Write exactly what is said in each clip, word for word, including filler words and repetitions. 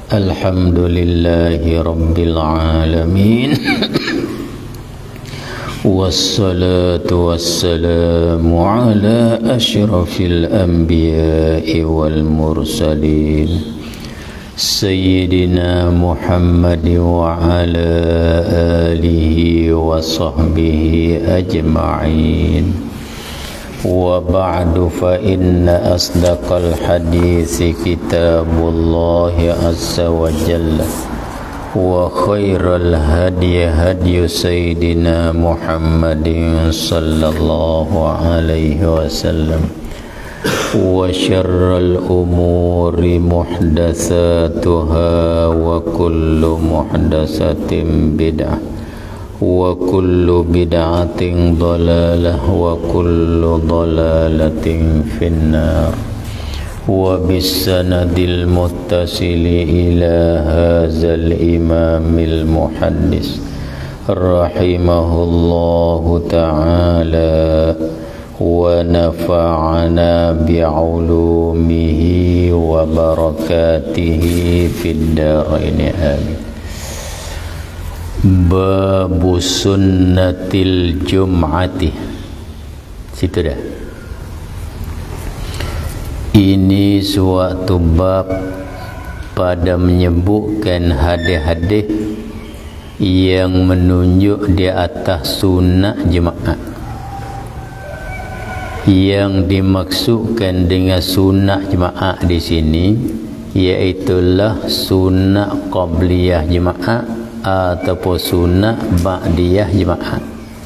Alhamdulillahi Rabbil Alamin. Wassalatu wassalamu ala ashrafil anbiya'i wal mursalin Sayyidina Muhammad wa ala alihi wa sahbihi ajma'in. Wa ba'du fa inna asdaqal hadithi kitabullahi azza wa jalla wa khairal hadi hadi sayyidina Muhammadin sallallahu alaihi wasallam wa syarral umuri muhdatsatuha wa kullu muhdatsatin bid'ah wa kullu bid'atin dhalalah wa kullu dhalalatin finnar. Wa bisanadil muttasili ila hadzal imamil muhaddis rahimahullahu ta'ala wa nafa'ana bi'ulumihi wa barakatihi fid dharain amin. Babu sunnatil jum'ati. Situ dah. Ini suatu bab pada menyebutkan hadis-hadis yang menunjuk di atas sunnah jemaah. Yang dimaksudkan dengan sunnah jemaah di sini iaitulah sunnah qabliyah jemaah ataupun sunnah ba'diyah jemaah.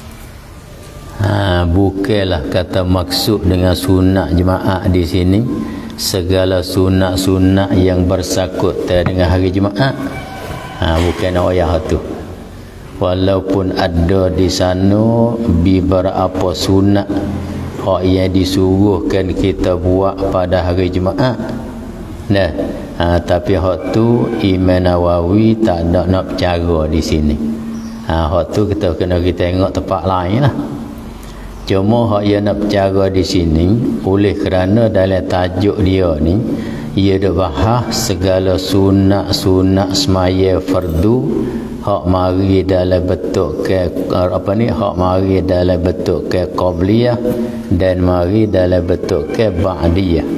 Ha, bukanlah kata maksud dengan sunnah jemaah di sini segala sunnah-sunnah yang bersangkut dengan hari jemaah. Ha, bukan ayat tu. Walaupun ada di sana beberapa sunnah yang disuruhkan kita buat pada hari jemaah. Nah, ha, tapi hak tu Imam Nawawi tak ada nak bercara di sini. Ha, hak tu kita kena kita tengok tempat lain lah. Cuma hak yang nak bercara di sini oleh kerana dalam tajuk dia ni ia dah bahas segala sunat-sunat semaya fardu hak mari dalam bentuk ke apa ni hak mari dalam bentuk ke qabliyah dan mari dalam bentuk ke ba'diyah.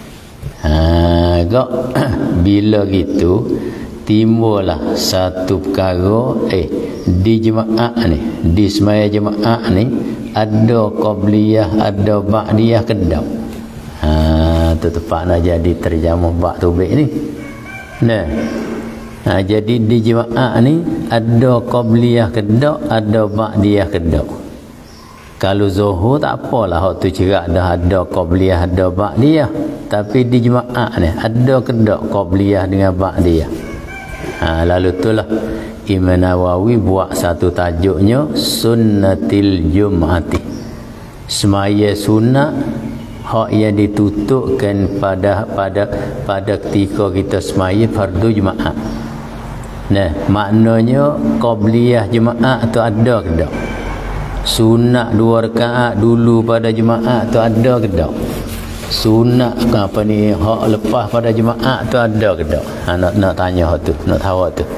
Ha, gak bila gitu timbullah satu perkara eh di jemaah ni, di semaya jemaah ni ada qabliyah, ada ba'diyah kedap. Ha, tu tepat nak jadi terjemah bab tubik ni. Nah. Ha, jadi di jemaah ni ada qabliyah kedap, ada ba'diyah kedap. Kalau zuhur tak apalah hak tu cerak dah ada qabliyah ada ba'diyah, tapi di jemaah ni ada kedok qabliyah dengan ba'diyah. Ha, lalu itulah Imam Nawawi buat satu tajuknya sunnatil jum'ati. Semaya sunnah hak yang ditutupkan pada pada pada ketika kita semaya fardu jemaah. Nah, maknanya qabliyah jemaah tu ada kedok. Sunat dua rakaat dulu pada jemaah tu ada ke tak? Sunat apa ni hak lepas pada jemaah tu ada ke tak? Ha, nak nak tanya hak tu, nak tahu tu.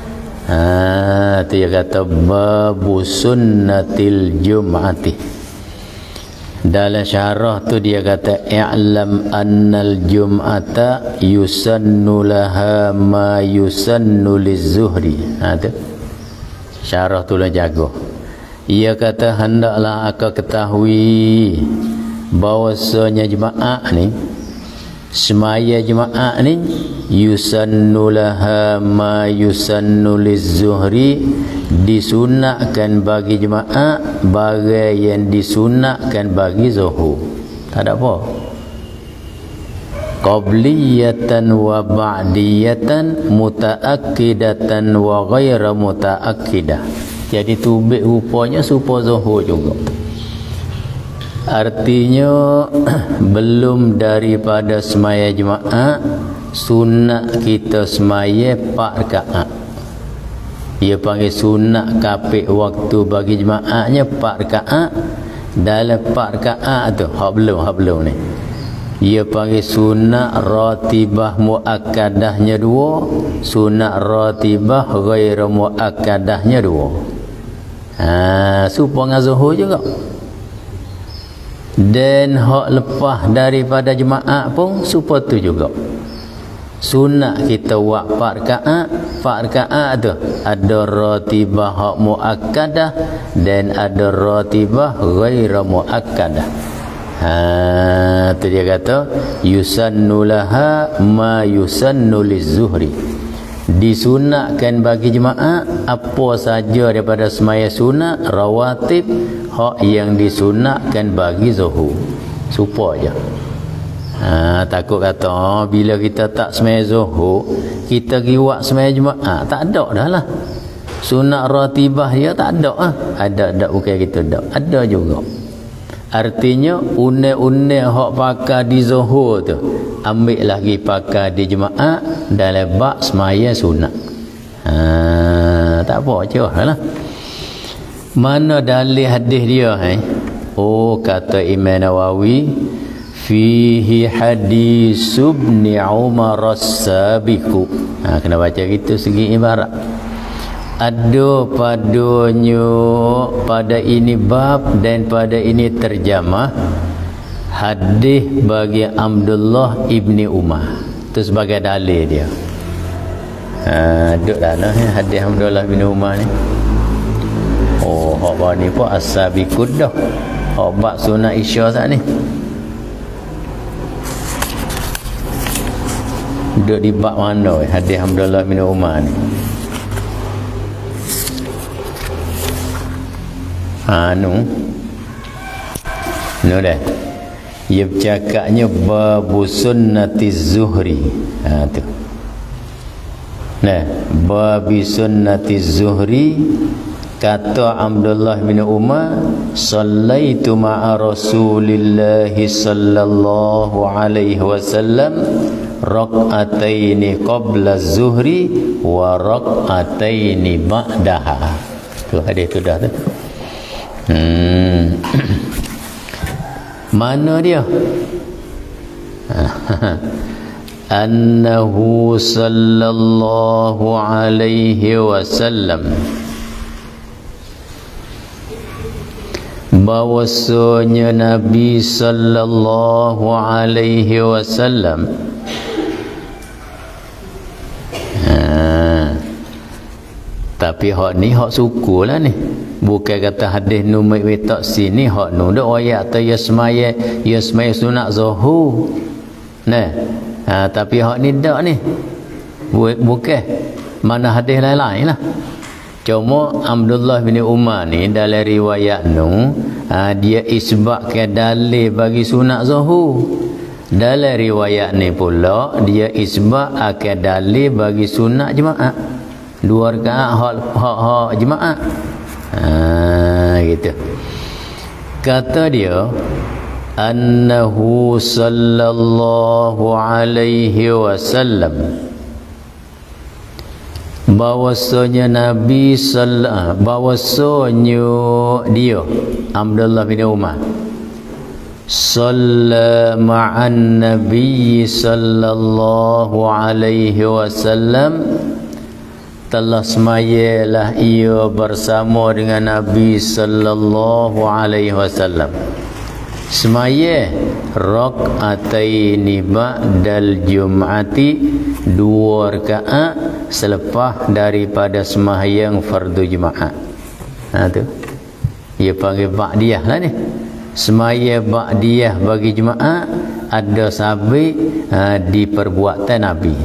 Ha, tu dia kata babu sunnatil jum'ati. Dalam syarah tu dia kata i'lam annal jum'ata yusannu laha ma yusannu lizuhri. Ha tu. Syarah tu lah jaga. Ia kata hendaklah aku ketahui bahawasanya jemaah ni semaya jemaah ni yusannu laha ma yusannu lizuhri disunatkan bagi jemaah bagai yang disunatkan bagi zuhur. Tak ada apa. Qabliyatan wa ba'diyatan mutaakkidatan wa ghaira mutaakkidah. Jadi tubik rupanya serupa zuhur juga. Artinya belum daripada semaya jemaah sunat kita semaya empat rakaat. Dia panggil sunat kapik waktu bagi jemaahnya empat rakaat. Dalam empat rakaat tu hak belum hak belum ni Ia panggil sunat ratibah muakkadahnya dua, sunat ratibah ghairu muakkadahnya dua. Ha, serupa dengan zuhur juga. Dan hak lepas daripada jemaah pun serupa tu juga. Sunat kita buat empat rakaat, empat rakaat tu ada ratibah hak muakkadah dan ada ratibah ghairu muakkadah. Ha, tu dia kata yusannu laha ma yusannu lizuhri. Disunatkan bagi jemaah apa saja daripada semaya sunat rawatib hak yang disunatkan bagi zuhur. Supa je. Ha, takut kata oh, bila kita tak semaya zuhur kita pergi buat semaya jemaah, tak ada dah lah. Sunat ratibah dia tak ada ah. Ada ada bukan kita ada. Ada juga. Artinya une-une hak pakai di zuhur tu ambil lagi pakai di jemaah dalam bab semaya sunat. Ha, tak apa je lah. Mana dalil hadis dia eh? Oh, kata Imam Nawawi fihi hadis ibn Umar as-sabiqu. Ha, kena baca gitu segi ibarat. Ada padanya pada ini bab dan pada ini terjemah hadis bagi Abdullah ibni Umar. Itu sebagai dalil dia. Ha, duduk dah nah hadis Abdullah ibni Umar ni. Oh, hak bawah ni pun as-sabiqud dah. Hak bab sunat isya sat ni. Duduk di bab mana hadis Abdullah ibni Umar ni? Anu nu dah ia bercakapnya babu sunnatiz zuhri. Ha tu nah babi sunnatiz zuhri. Kata Abdullah bin Umar sallaitu ma'a Rasulillah sallallahu alaihi wasallam raq'ataini qabla az-zuhri wa raq'ataini ba'daha. Tu hadis tu dah tu. Hmm. Mana dia? Annahu sallallahu alaihi wasallam bahwasanya Nabi sallallahu alaihi wasallam ha. Tapi hak ni hak suku lah ni. Bukan kata hadis numik wetak sini hak nu dak ayat tu ya semaya ya semaya sunat zuhur. Nah. Ha, tapi hak ni dak ni. Bukan mana hadis lain-lain lah. Cuma Abdullah bin Umar ni dalam riwayat nu ha, dia isbatkan dalil bagi sunat zuhur. Dalam riwayat ni pula dia isbat akan dalil bagi sunat jemaah. Dua rakaat hak hak hak jemaah. Ha, gitu. Kata dia annahu sallallahu alaihi wasallam bahwasanya Nabi sallallahu bahwasanya dia Abdullah bin Umar salla ma'an Nabi sallallahu alaihi wasallam telah semayalah ia bersama dengan Nabi sallallahu alaihi wasallam. Semaya rakaataini ba'dal jum'ati, dua rakaat selepas daripada sembahyang fardu Jumaat. Ha tu. Ia panggil ba'diyah lah ni. Semaya ba'diyah bagi Jumaat ada sabit ha, di perbuatan Nabi.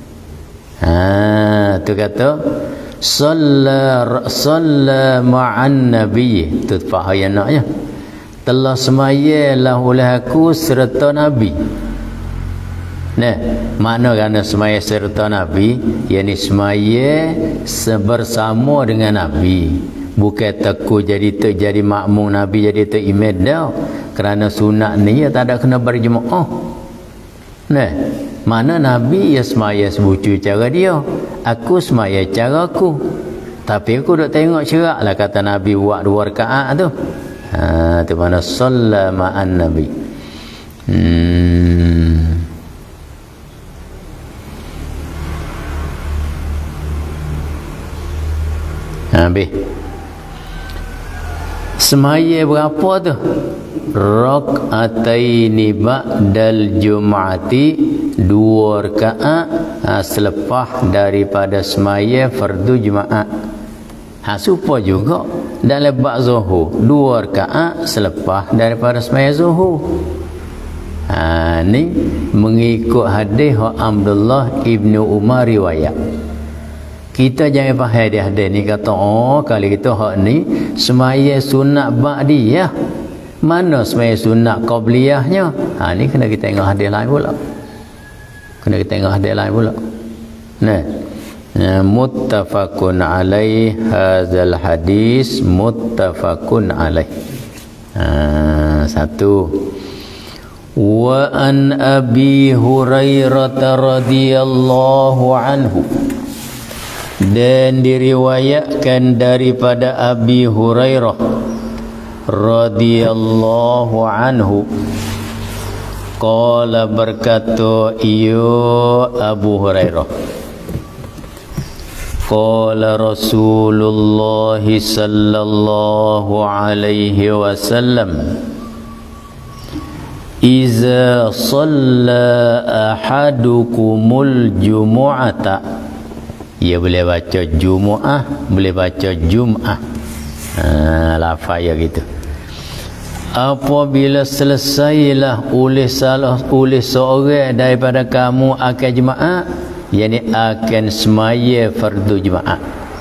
Ha tu kata salla salla ma'an nabi, tu faham naknya. Telah semayalah oleh aku serta Nabi. Nah, makna kerana semaya serta Nabi, yakni semaya bersama dengan Nabi. Bukan teku jadi terjadi makmum Nabi jadi terimam dah. Kerana sunat ni ya tak ada kena berjemaah. Nah, mana Nabi ya semaya sebucu cara dia, aku semaya cara aku. Tapi aku duk tengok cerak lah kata Nabi buat dua rakaat tu. Ha, tu mana salla ma'an Nabi. Hmm. Habis. Semaya berapa tu? Rak'ataini ba'dal jum'ati, dua rakaat ha, selepas daripada semaya fardu Jumaat. Ha, supaya juga dalam bab zuhur, dua rakaat selepas daripada semaya zuhur. Ha, ni mengikut hadis Abdullah ibnu Umar riwayat. Kita jangan faham dia hadis ni kata oh kali kita hak ni semaya sunat ba'diyah. Mana semaya sunat qabliyahnya? Ha, ni kena kita tengok hadis lain pula. Kena kita tengok hadis lain pula. Nah. Ya, muttafaqun alaih, hadzal hadis muttafaqun alaih. Ha, satu. Wa an Abi Hurairah radhiyallahu anhu, dan diriwayatkan daripada Abi Hurairah radhiyallahu anhu, qala berkata iyo Abu Hurairah, qala Rasulullah sallallahu alaihi wasallam, iza shalla ahadukumul jumu'ata. Ia boleh baca Jumu'ah, boleh baca Jum'ah. Ha, lafaz ya gitu. Apabila selesailah oleh salah oleh seorang daripada kamu akan jemaah, yakni akan semaya fardu jemaah.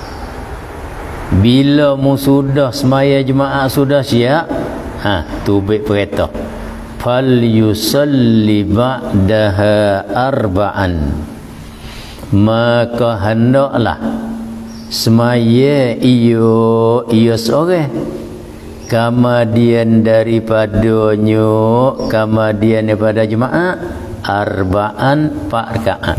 Bila mu sudah semaya jemaah sudah siap, ha tubik perintah, fal yusalli ba'daha arba'an, maka hendaklah semaya iyo iyo seorang kemudian daripadanya, kemudian daripada jemaah arba'an, empat rakaat.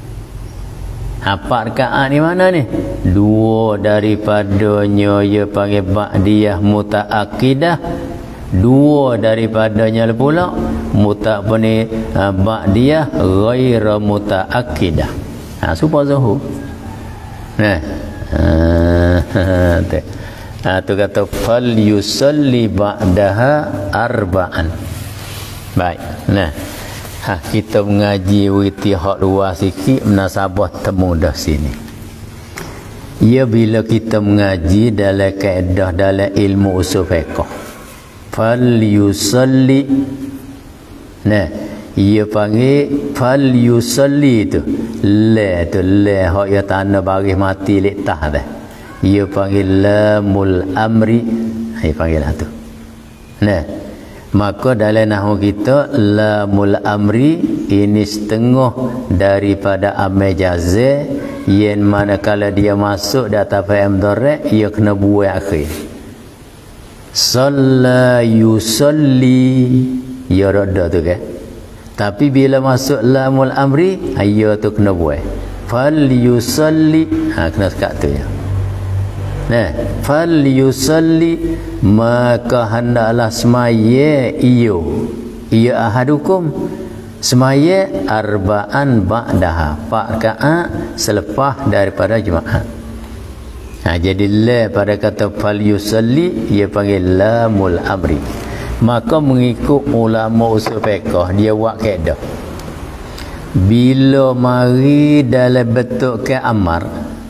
Empat rakaat ni mana ni? Dua daripadanya ia panggil ba'diyah muta'akidah, dua daripadanya pula muta apa ni ba'diyah ghaira muta'akidah. Ha, supaya zuhur. Nah. Ha, ha, tu kata fal yusalli ba'daha arba'an. Baik. Nah. Ha, kita mengaji witi hak luas sikit, menasabah temu dah sini. Ya, bila kita mengaji dalam kaedah dalam ilmu usul fiqh, fal yusalli, nah ia panggil fal yusalli tu la tu la hak ya tanah baris mati lek tah dah, ia panggil lamul amri, ia panggil tu. Nah, maka dalam nahwu kita lamul amri ini setengah daripada amil jazah, yang manakala dia masuk di atas fi'il mudhari' ia kena buai akhir. Shalla yusalli ya rada tu kan, tapi bila masuk lamul amri ia tu kena buai fal yusalli, ha kena sekat tu ya. Nah, fal yusalli, maka hendaklah semaya iyo iyo ahadukum semaya arba'an ba'daha, empat rakaat selepas daripada jemaah. Ha, jadi la pada kata fal yusalli ia panggil lamul amri. Maka mengikut ulama usul fiqh dia buat kaedah, bila mari dalam bentuk ke amar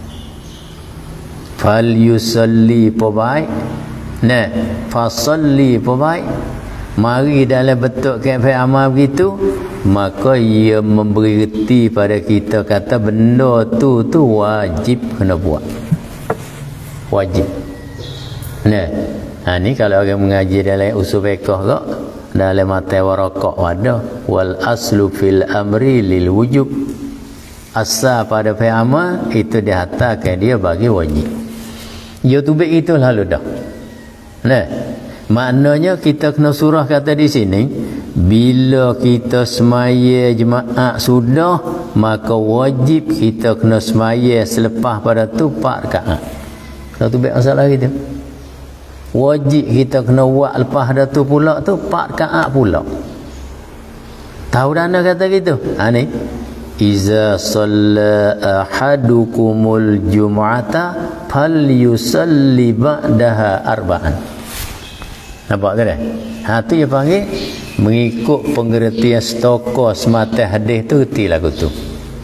fal yusalli pobai, nah fasalli pobai, mari dalam bentuk kaedah amal begitu, maka ia memberi reti pada kita kata benda tu tu wajib kena buat, wajib. Nah, ha, ni kalau orang mengaji dalam usul fiqh ke dalam mata waraqah ada wal aslu fil amri lil wujub, asal pada fi'il amal itu dihantarkan dia bagi wajib. Ya tubik itu lalu dah. Nah, maknanya kita kena surah kata di sini, bila kita semaya jemaah sudah, maka wajib kita kena semaya selepas pada tu empat rakaat. Kalau tubik masalah gitu, wajib kita kena buat lepas dah tu pula tu empat rakaat pula. Tahu dah anda kata gitu? Ha ni. Iza shalla ahadukumul jum'ata falyusalli ba'daha arba'an. Nampak ke dah? Ha tu dia panggil mengikut pengertian stoko semata hadis tu, reti lagu tu.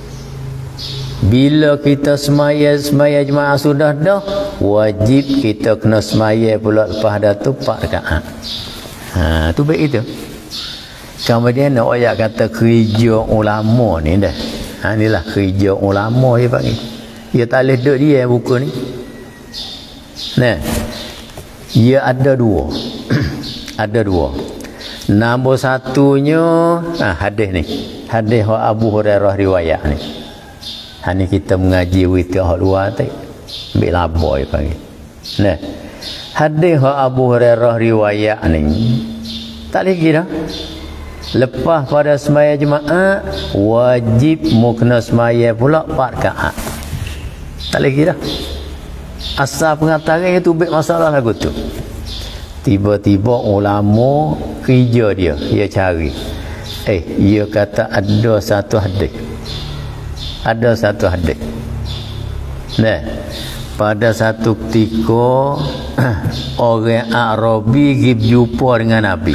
Bila kita semaya semaya jemaah sudah dah, wajib kita kena semaya pula lepas dah tu empat rakaat. Ha tu baik itu. Kemudian nak ayat kata kerja ulama ni dah. Ha inilah kerja ulama dia panggil. Dia tak boleh duduk dia buku ni. Nah. Dia ada dua. Ada dua. Nombor satunya ha, hadis ni. Hadis Abu Hurairah riwayat ni. Ha ni kita mengaji witir hak luar tak. Ambil laba dia panggil. Nah. Hadis Abu Hurairah riwayat ni. Tak lagi dah. Lepas pada semaya jemaah wajib mu kena semaya pula empat rakaat. Tak lagi dah. Asal pengataran itu baik masalah lagu tu. Tiba-tiba ulama kerja dia, dia cari. Eh, dia kata ada satu hadis. Ada satu hadis. Nah, pada satu ketika orang Arabi pergi jumpa dengan Nabi.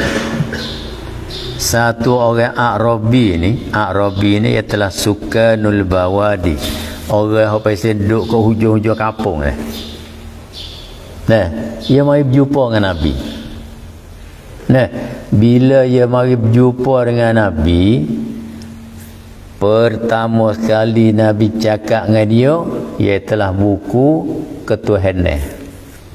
Satu orang Arabi ni, Arabi ni ia telah Sukanul Bawadi. Orang yang pasal duduk ke hujung-hujung kampung ni. Nah, ia mari berjumpa dengan Nabi. Nah, bila ia mari berjumpa dengan Nabi, pertama sekali Nabi cakap dengan dia, ia telah buku ketuhanan.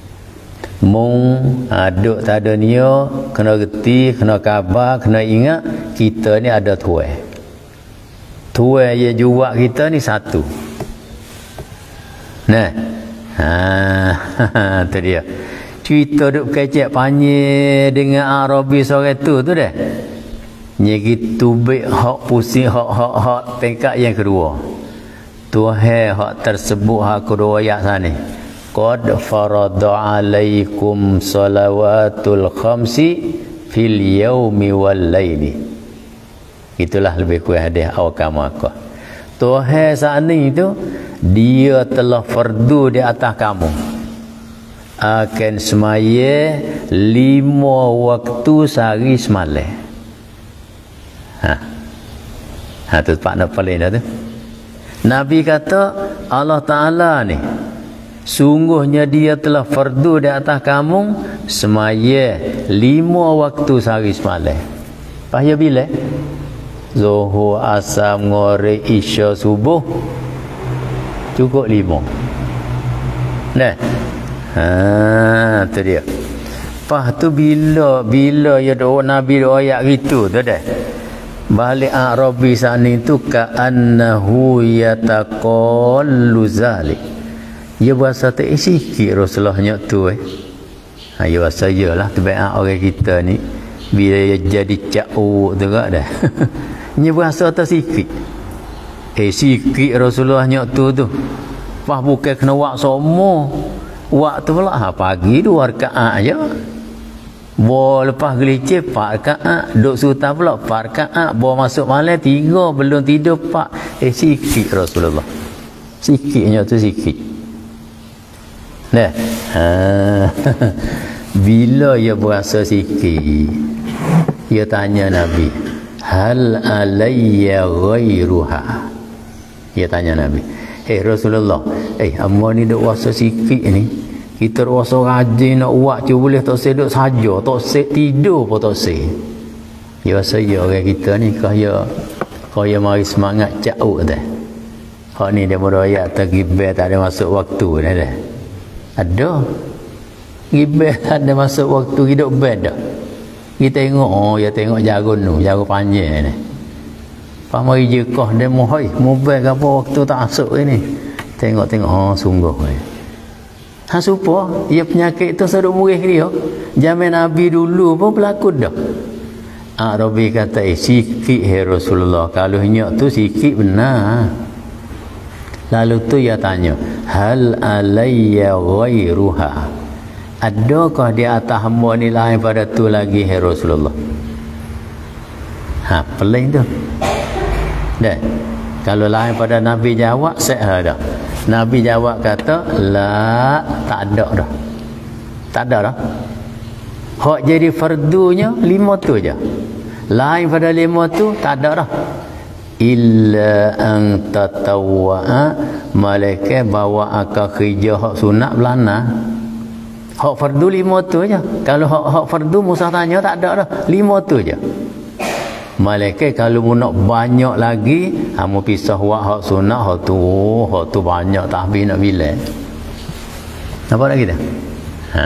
Mung aduk tak ada niat, kena reti, kena khabar, kena ingat kita ni ada tuan. Tuan yang jual kita ni satu. Nah. Ha, tu dia. Cerita duk kecek panjang dengan Arabi sore tu tu dah. Nya gitu baik hak pusing hak hak hak tingkat yang kedua. Tuhan hak tersebut hak kedua ayat sana. Qad farada alaikum salawatul khamsi fil yaumi wal laili. Itulah lebih kurang hadis awkamaka. Tuhan saat ni tu dia telah fardu di atas kamu. Akan semaya lima waktu sehari semalam. Ha. Ha tu pak nak paling dah tu. Nabi kata Allah Taala ni sungguhnya dia telah fardu di atas kamu semaya lima waktu sehari semalam. Pahaya bila? Zuhur, asar, maghrib, isya, subuh. Cukup lima. Nah. Ha, tu dia. Lepas tu bila bila ya doa Nabi doa ayat gitu tu dah. Balik Arabi sana tu ka annahu yataqallu zalik. Ya bahasa tak sikit Rasulullah nyok tu eh. Ha ya bahasa yalah terbaik orang kita ni bila dia jadi cak-u tu gak dah. Nya bahasa tak sikit. Eh sikit Rasulullah nyok tu tu. Pas bukan kena wak semua. Waktu pula ha, pagi dua rakaat aja. Bo lepas gelicir empat rakaat, duk sultan pula empat rakaat, bo masuk malam tiga, belum tidur empat. Eh sikit Rasulullah. Sikitnya tu sikit. Nah. Ha. Bila ia berasa sikit, ia tanya Nabi, hal alayya ghairuha. Ia tanya Nabi, eh Rasulullah, eh amma ni duk rasa sikit ni, kita rasa rajin nak buat je boleh tak seduk saja, tak sed tidur pun tak sed. Ya saya orang kita ni kaya kaya mari semangat cauk dah. Hak ni dia beraya tak gibel tak ada masuk waktu dah dah. Ada gibel tak ada masuk waktu hidup bed dah. Kita tengok oh ya tengok jagun tu, jagun panjang ni. Pas mari je kah dia mohoi, mobil ke apa waktu tak masuk ni. Tengok-tengok oh sungguh ni. Ha supa, ia penyakit tu seduk murih dia. Zaman Nabi dulu pun berlaku dah. Arabi kata eh sikit hai Rasulullah, kalau nyak tu sikit benar. Lalu tu ia tanya, hal alayya ghairuha? Adakah di atas hamba ni lain pada tu lagi hai Rasulullah? Ha, peling tu. Dah. Kalau lain pada Nabi jawab, sah dah. Nabi jawab kata, la, tak ada dah. Tak ada dah. Hak jadi fardunya lima tu je. Lain pada lima tu tak ada dah. Illa an tatawwa'a, malaikat bawa akal kerja hak sunat belana. Hak fardu lima tu je. Kalau hak hak fardu Musa tanya tak ada dah. Lima tu je. Malaikat kalau mu nak banyak lagi, kamu pisah buat hak sunat, hak tu, hak tu banyak tak habis nak bilang. Nampak tak kita? Ha.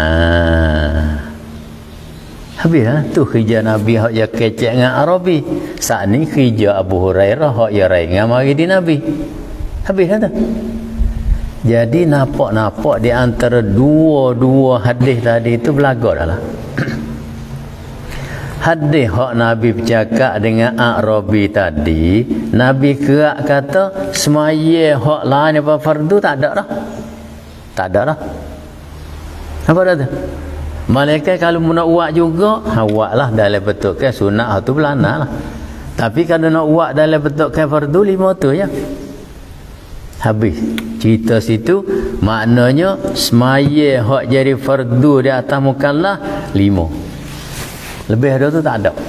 Habis lah. Tu kerja Nabi hak ya kecek dengan Arabi. Saat ni kerja Abu Hurairah hak ya ringan mari di Nabi. Habis lah tu. Jadi nampak-nampak di antara dua-dua hadis tadi itu belaga dah lah. Hadis hak Nabi bercakap dengan Arabi tadi, Nabi kerak kata semaya hak lain apa fardu tak ada dah. Tak ada dah. Apa dah tu? Malaikat kalau nak buat juga, ha buatlah dalam bentuk ke sunat tu belana lah. Tapi kalau nak buat dalam bentuk ke fardu lima tu ya. Habis cerita situ, maknanya semaya hak jadi fardu di atas mukallaf lima. Lebih ada tu tak ada.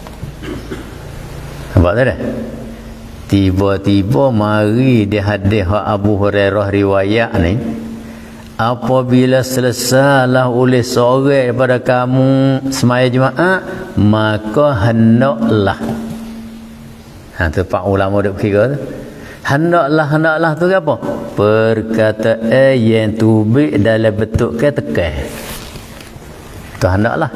Nampak tak dah? Tiba-tiba mari di hadis hak Abu Hurairah riwayat ni, apabila selesailah oleh seorang daripada kamu semaya jemaah, maka hendaklah. Ha tu pak ulama duk kira tu. Hendaklah, hendaklah tu apa? Perkataan yang tubik dalam bentuk ke tekan. Tu hendaklah.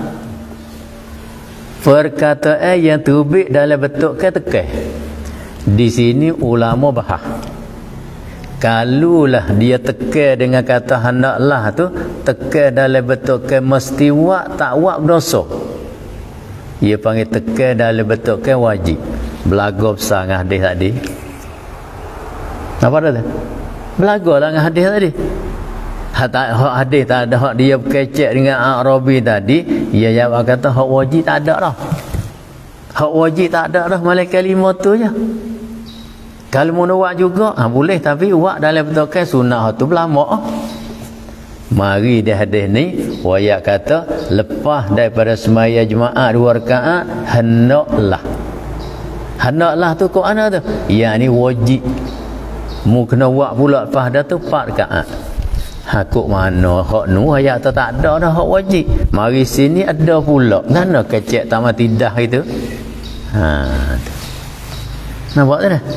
Perkataan yang tubik dalam bentuk ke tekan. Di sini ulama bahas. Kalulah dia tekan dengan kata hendaklah tu, tekan dalam bentuk ke mesti buat, tak buat berdosa. Ia panggil tekan dalam bentuk ke wajib. Belaga besar dengan hadis tadi. Apa dah tu? Belaga lah dengan hadis tadi. Hak hadis tak ada hak dia kecek dengan Arabi tadi, ia jawab kata hak wajib tak ada dah. Hak wajib tak ada dah, malaikat lima tu je. Kalau mau buat juga, ha, boleh, tapi buat dalam bentuk sunnah tu berlama. Mari di hadis ni wayak kata lepas daripada semaya jemaah dua rakaat hendaklah. Hendaklah tu kau ana tu? Ya ni wajib. Mu kena buat pula lepas dah tu empat rakaat. Hakuk mana hak nu ayat tu tak ada dah hak wajib. Mari sini ada pula. Mana kecek tamat tidak itu? Ha. Nampak tak dah?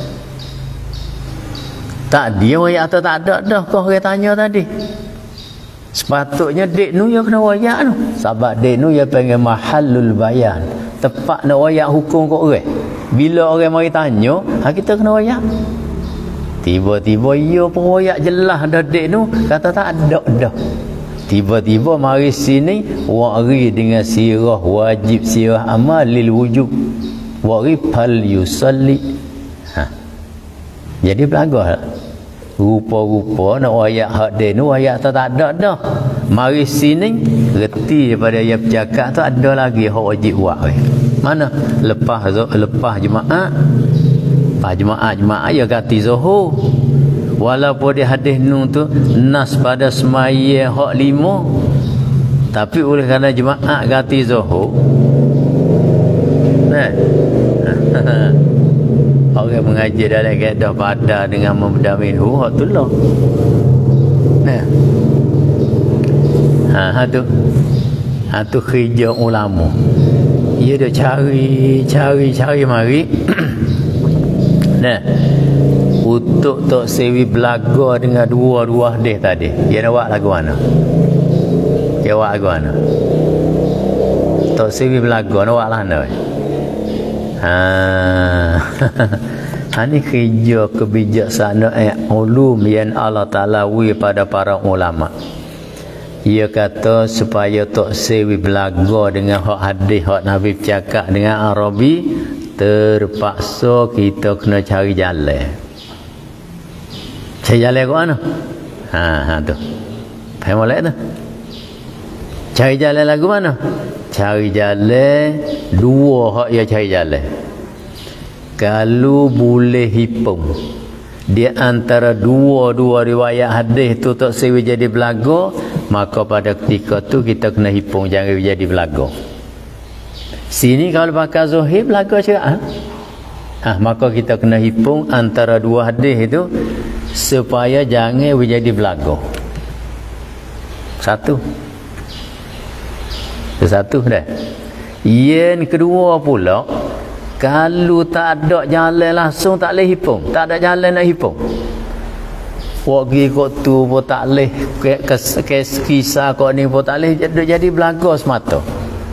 Tak dia ayat tu tak ada dah kau orang tanya tadi. Sepatutnya dek nu ya kena wayak tu. Sebab dek nu ya panggil mahallul bayan. Tepat nak wayak hukum kau orang. Bila orang mari tanya, ha kita kena wayak. Tiba-tiba ia pun wayak jelas dah dek nu kata tak ada dah. Tiba-tiba mari sini wari dengan sirah wajib sirah amal lil wujub. Wari fal yusalli. Ha. Jadi belagah rupa-rupa nak wayak hak dek nu wayak tak ada dah. Mari sini reti daripada ia bercakap tu ada lagi hak wajib buat weh. Mana? Lepas lepas jemaah Lepas jemaah-jemaah ya ganti zuhur. Walaupun di hadis nu tu nas pada semaya hak lima, tapi oleh kerana jemaah ganti zuhur. Nah. Orang mengaji dalam kaedah pada dengan membeda minhu hak tu lah. Nah. Ha, ha tu. Ha tu kerja ulama. Ia dah cari, cari, cari mari. Nah, untuk Tok Sewi belaga dengan dua-dua hadis tadi. Dia nak buat lagu mana? Dia buat lagu mana? Tok Sewi belaga nak buat lah mana? Ha. Ha ni kerja kebijaksanaan ulum yang Allah Ta'ala wi pada para ulama. Ia kata supaya Tok Sewi belaga dengan hak hadis hak Nabi bercakap dengan Arabi, terpaksa kita kena cari jalan. Cari jalan ke mana? Ha, ha tu. Faham boleh tu? Cari jalan lagu mana? Cari jalan dua hak ia cari jalan. kalau boleh hipung di antara dua-dua riwayat hadis tu tak sewi jadi belaga, maka pada ketika tu kita kena hipung, jangan jadi belaga. Sini kalau pakai zahir belaga juga. Ah, maka kita kena hipung antara dua hadis itu supaya jangan jadi belaga. Satu. Itu satu dah. Yang kedua pula, kalau tak ada jalan langsung tak boleh hipung. Tak ada jalan nak hipung. Pergi kok tu pun tak boleh. Kisah kok ni pun tak boleh. Jadi belaga semata.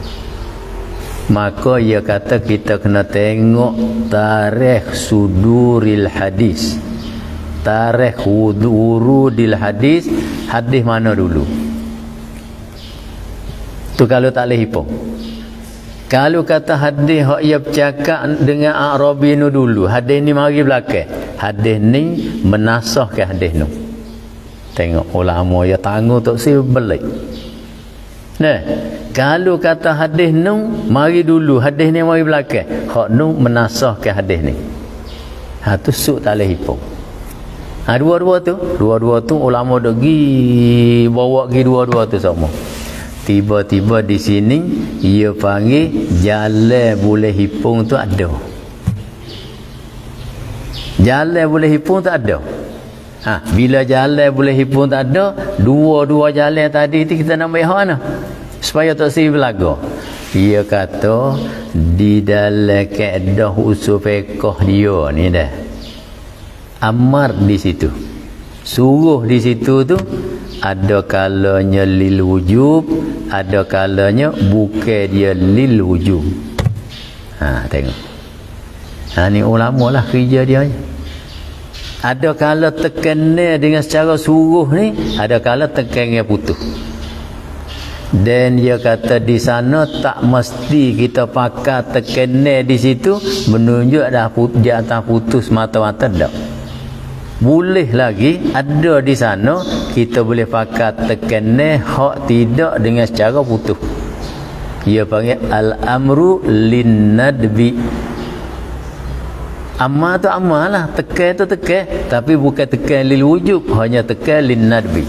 Maka ia kata kita kena tengok tarikh suduril hadis. Tarikh wurudil hadis. Hadis mana dulu. Tu kalau tak boleh hipung. Kalau kata hadis hak ia bercakap dengan Arabi nu dulu, hadis ni mari belakang. Hadis ni menasahkan hadis nu. Tengok ulama ya tangguh tak si belik. Nah, kalau kata hadis nu mari dulu, hadis ni mari belakang. Hak nu menasahkan hadis ni. Ha tu suk tak boleh hipung. Ha dua-dua tu, dua-dua tu ulama dak gi bawa gi dua-dua tu sama. Tiba-tiba di sini ia panggil jalan boleh hipung tu ada. Jalan boleh hipung tak ada. Ha, bila jalan boleh hipung tak ada, dua-dua jalan tadi tu kita nak ambil hak mana? Supaya tak si belaga. Ia kata di dalam kaedah usul fiqh dia ni dah. Amar di situ. Suruh di situ tu ada kalanya lil wujub, ada kalanya bukan dia lil wujub. Ha tengok. Ha ni ulama lah kerja dia. Ada kala tekannya dengan secara suruh ni, ada kala tekannya putus. Dan dia kata di sana tak mesti kita pakai tekannya di situ menunjuk dah putus, di atas putus mata-mata dak. Boleh lagi ada di sana kita boleh pakai tekannya hak tidak dengan secara putus. Ia panggil al-amru lin-nadbi. Amma tu amma lah, tekan tu tekan, tapi bukan tekan lil wujub, hanya tekan lin-nadbi.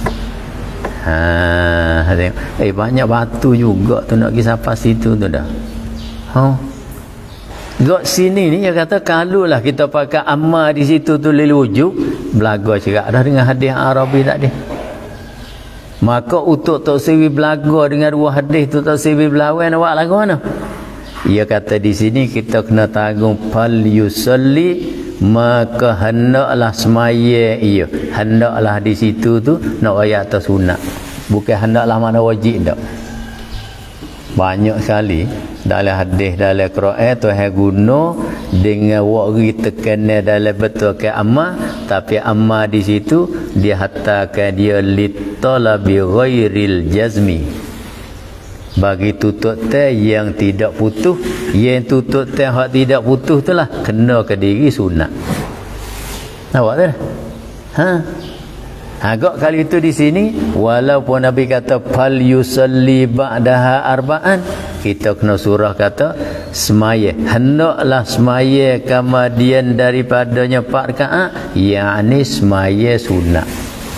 Ha, eh banyak batu juga tu nak pergi sampai situ tu dah. Ha. Gak sini ni dia kata kalau lah kita pakai amma di situ tu lil wujub, belaga cerak dah dengan hadis Arabi tadi. Maka untuk tak sewi belaga dengan dua hadis tu tak sewi berlawan awak lagu mana? Ia kata di sini kita kena tanggung fal yusalli, maka hendaklah semaya ia. Hendaklah di situ tu nak ayat atau sunat. Bukan hendaklah mana wajib dak. Banyak sekali dalam hadis dalam Quran Tuhan guna dengan wari tekanan dalam betul ke amma, tapi amma di situ dia hatakan dia litalabi ghairil jazmi, bagi tutup teh yang tidak putus. Yang tutup teh hak tidak putus itulah kena ke diri sunat. Nampak tak? Ha? Agak kali itu di sini walaupun Nabi kata fal yusalli ba'daha arba'an, kita kena surah kata semaya, hendaklah semaya kemudian daripadanya empat rakaat, yakni semaya sunat.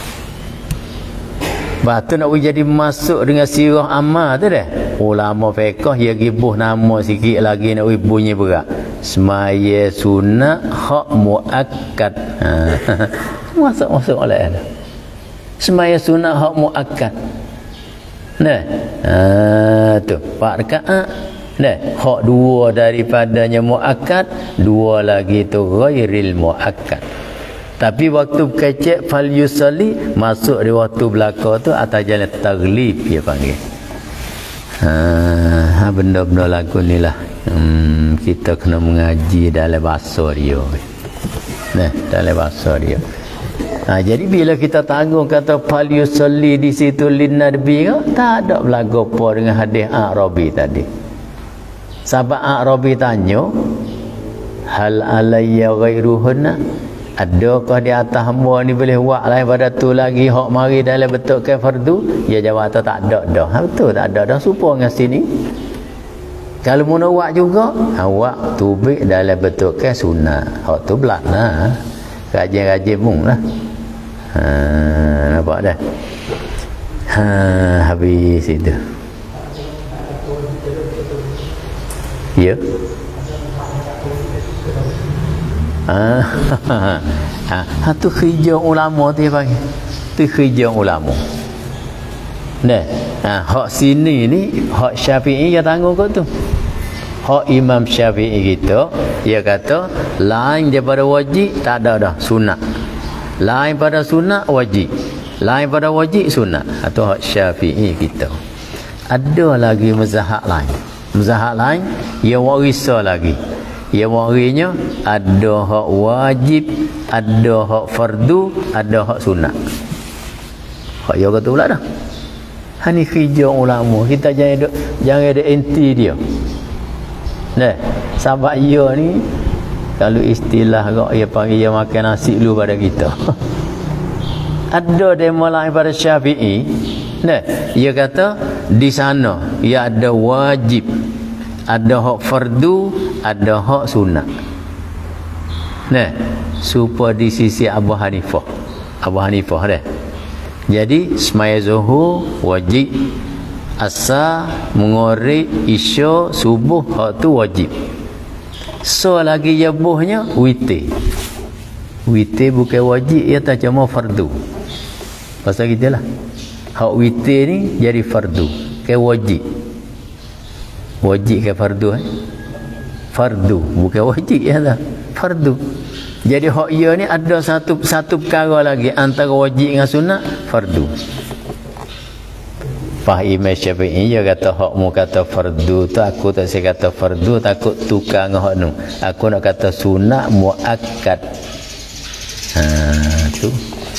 Batu nak jadi masuk dengan sirah amma tu dah. Ulama fiqh dia gibuh nama sikit lagi nak bunyi berat. Semaya sunat hak muakkad. Ha. Masuk-masuk oleh dah. Semaya sunat hak muakkad. Nah. Ha tu empat rakaat. Nah, hak dua daripadanya muakkad, dua lagi tu ghairil muakkad. Tapi waktu kecek fal yusalli masuk di waktu belaka tu atas jalan taglib dia panggil. Ha, benda-benda lagu ni lah. Hmm, kita kena mengaji dalam bahasa dia. Nah, dalam bahasa dia. Ha, jadi bila kita tanggung kata fal yusalli di situ lin-nadbi, tak ada berlaku apa dengan hadis Arabi tadi. Sahabat Arabi tanya, hal alayya ghairuhunna? Adakah di atas hamba ni boleh buat lain pada tu lagi hak mari dalam betul ke fardu? Dia jawab tak ada dah. Ha, betul tak ada dah serupa dengan sini. Kalau mau nak buat juga, awak tubik dalam bentuk ke sunnah. Hak tu belak lah. Rajin-rajin pun lah. Ha, nampak dah. Ha, habis itu. Ya. Ah, ha, ha tu kerja ulama tu panggil. Tu kerja ulama. Nah, ha, hak sini ni hak Syafi'i yang tanggung kau tu. Hak Imam Syafi'i kita, dia kata lain daripada wajib tak ada dah sunat. Lain pada sunat wajib. Lain pada wajib sunat. Atau hak Syafi'i kita. Ada lagi mazhab lain. Mazhab lain yang warisa lagi. Yang warinya ada hak wajib, ada hak fardu, ada hak sunat. Hak yo kata pula dah. Hani kerja ulama, kita jangan ada jangan ada anti dia. Nah, sahabat ia ni kalau istilah kau ia panggil dia makan nasi dulu pada kita. Ada demo lain pada Syafi'i. Nah, ia kata di sana ia ada wajib, ada hak fardu, ada hak sunat. Nah, supaya di sisi Abu Hanifah. Abu Hanifah dah. Jadi semaya zuhur wajib, asar, mengorik, isya, subuh hak tu wajib. So lagi jabuhnya witir. Witir bukan wajib, ia tak cuma fardu. Pasal gitulah. Hak witir ni jadi fardu, ke wajib. Wajib ke fardu eh? Fardu, bukan wajib ya dah. Fardu. Jadi hak ia ni ada satu satu perkara lagi antara wajib dengan sunat, fardu. Fah Imam Syafi'i dia kata hak mu kata fardu tu aku tak saya kata fardu takut tukar dengan hak nu. Aku nak kata sunat muakkad. Ha tu.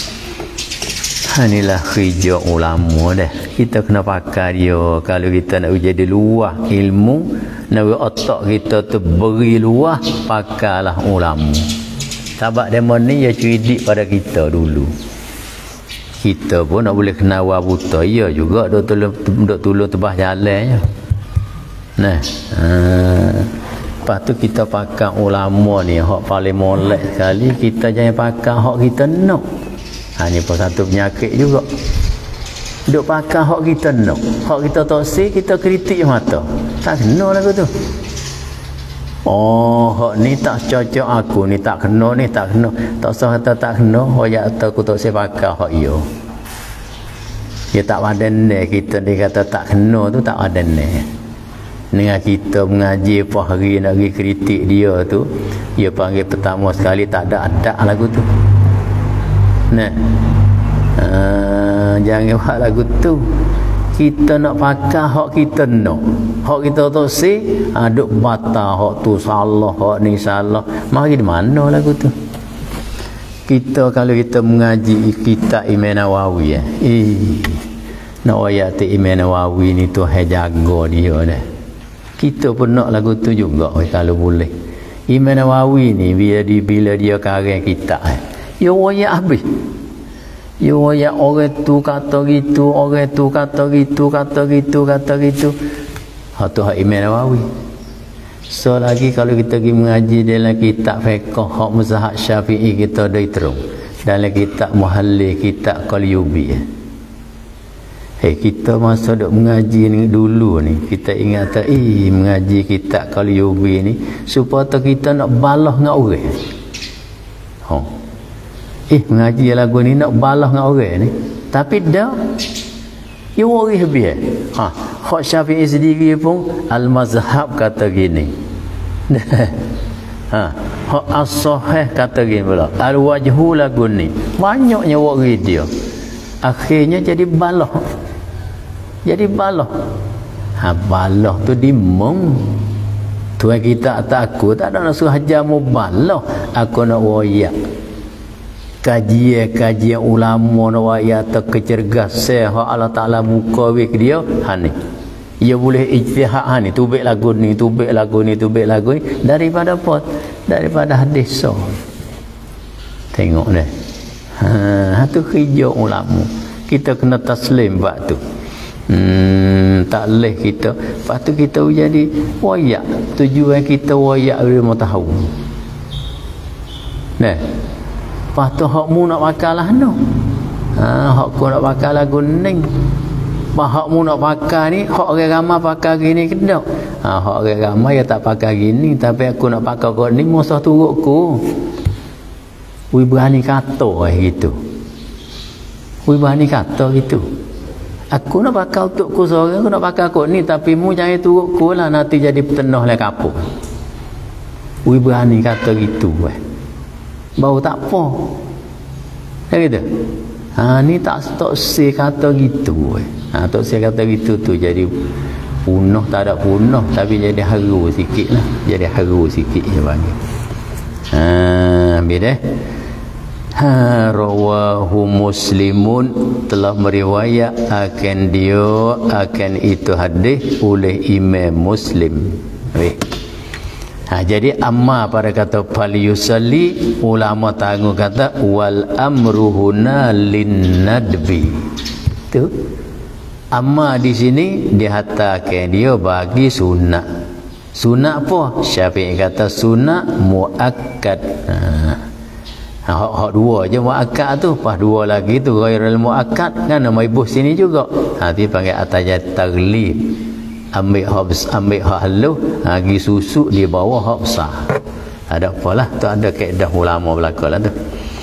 Inilah kerja ulama dah. Kita kena pakai dia kalau kita nak jadi luah ilmu, nak otak kita tu beri luah, pakailah ulama. Sebab demo ni dia cerdik pada kita dulu. Kita pun nak boleh kenal buta, ya juga dok tolong dok tolong tebah jalannya. Nah, ha, lepas tu kita pakai ulama ni hak paling molek sekali, kita jangan pakai hak kita nak. Ha ni pun satu penyakit juga. Duk pakai hak kita nak. Hak kita tak sih, kita kritik mata. Tak kena lagu tu. Oh, hak ni tak cocok aku, ni tak kena, ni tak kena. Tak usah kata tak kena, hoyak atau aku tak sih pakai hak dia. Dia tak ada ni, kita ni kata tak kena tu tak ada ni. Dengan kita mengaji apa hari nak pergi kritik dia tu, dia panggil pertama sekali tak ada adab lagu tu. Nah, uh, jangan buat lagu tu. Kita nak pakai hak kita nak. Hak kita tak sih, aduk bata hak tu salah, hak ni salah. Mari di mana lagu tu? Kita kalau kita mengaji kitab Imam Nawawi eh. Eh. Nak ayat Imam Nawawi ni tu hai jaga dia dah. Kita pun nak lagu tu juga oi, kalau boleh. Imam Nawawi ni bila dia bila dia karang kitab eh. Ya ayat habis. Ya ayat orang tu kata gitu, orang tu kata gitu, kata gitu, kata gitu. Hak tu hak Imam Nawawi. So lagi kalau kita pergi mengaji dalam kitab fiqh hak mazhab Syafi'i kita dah terung. Dalam kitab Muhallil, kitab Qalyubi. Eh hey, kita masa duk mengaji ni dulu ni, kita ingat tak eh mengaji kitab Qalyubi ni supaya kita nak balas dengan orang. Ha. Eh mengaji lagu ni nak balas dengan orang ni. Tapi dah dia worry habis. Ha, hak Syafi'i sendiri pun al-mazhab kata gini. Ha, hak as-sahih kata gini pula. Al-wajhu lagu ni. Banyaknya worry dia. Akhirnya jadi balas. Jadi balas. Ha, balas tu dimong. Tuan kita tak aku tak ada nak suruh hajar mu balas. Aku nak wayak. Kajian-kajian ulama nawaya atau kecergasan hak Allah Taala muka wik dia ha ni. Ia boleh ijtihad ha ni, tubik lagu ni, tubik lagu ni, tubik lagu ni daripada apa? Daripada hadis so. Tengok dah. Ha, tu kerja ulama. Kita kena taslim buat tu. Hmm, tak leh kita. Lepas tu kita jadi wayak. Tujuan kita wayak dia mau tahu. Nah. Lepas tu hak mu nak pakai lah no. Ha, hak ku nak pakai lagu ning. Lepas hak mu nak pakai ni, hak orang ramai pakai gini ke tak? Ha, hak orang ramai ya tak pakai gini, tapi aku nak pakai kau ni musuh turutku. Ui berani kata eh gitu. Ui berani kata gitu. Aku nak pakai untuk ku seorang, aku nak pakai kau ni, tapi mu jangan turut ku lah, nanti jadi petenah lah kapuk. Ui berani kata gitu eh. Bau tak apa. Kan gitu. Ha ni tak tak say kata gitu eh. Ha tak say kata gitu tu jadi punah tak ada punah, tapi jadi haru sikitlah. Jadi haru sikit je panggil. Ha bila Ha rawahu Muslimun, telah meriwayat akan dia akan itu hadis oleh Imam Muslim. Baik. Ha jadi amma pada kata fal yusalli, ulama tangguh kata wal amru huna lin nadbi. Tu amma di sini dihatakan dia bagi sunat. Sunat apa? Syafi'i kata sunat muakkad. Ha Ha, hak, hak dua je muakkad tu, pas dua lagi tu ghairul muakkad kan nama ibu sini juga. Ha dia panggil atajat taglib. Ambil hak ambil hak halus, ha gi susuk di bawah hak besar. Ada apalah tu, ada kaedah ulama belaka lah tu.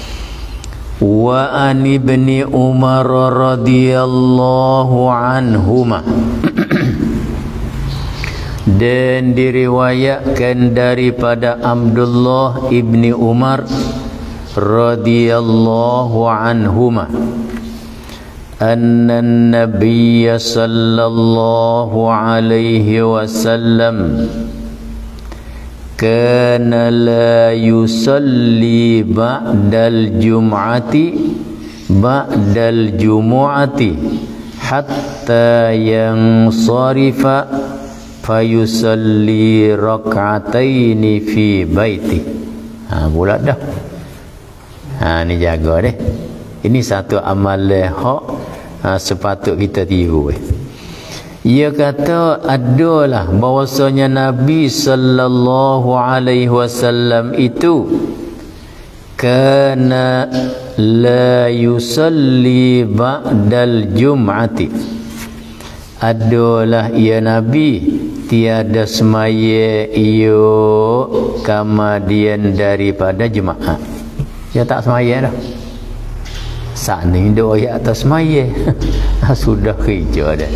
Wa an ibni Umar radhiyallahu anhuma. Dan diriwayatkan daripada Abdullah ibni Umar radhiyallahu anhuma anna an-nabiy sallallahu alaihi wasallam kana la yusalli ba'dal jum'ati ba'dal jumu'ati hatta yansarifa fayusalli rak'ataini fi baiti. Ha bulat dah. Ha ni jaga deh. Ini satu amalan hak ha, sepatut kita tiru. Eh. Ia kata adalah bahwasanya Nabi sallallahu alaihi wasallam itu kana la yusalli ba'dal jum'ati. Adalah ia Nabi tiada semaya iyo kemudian daripada jemaah. Dia tak semaya dah. Saat ni dia atas semaya. Sudah kerja dah.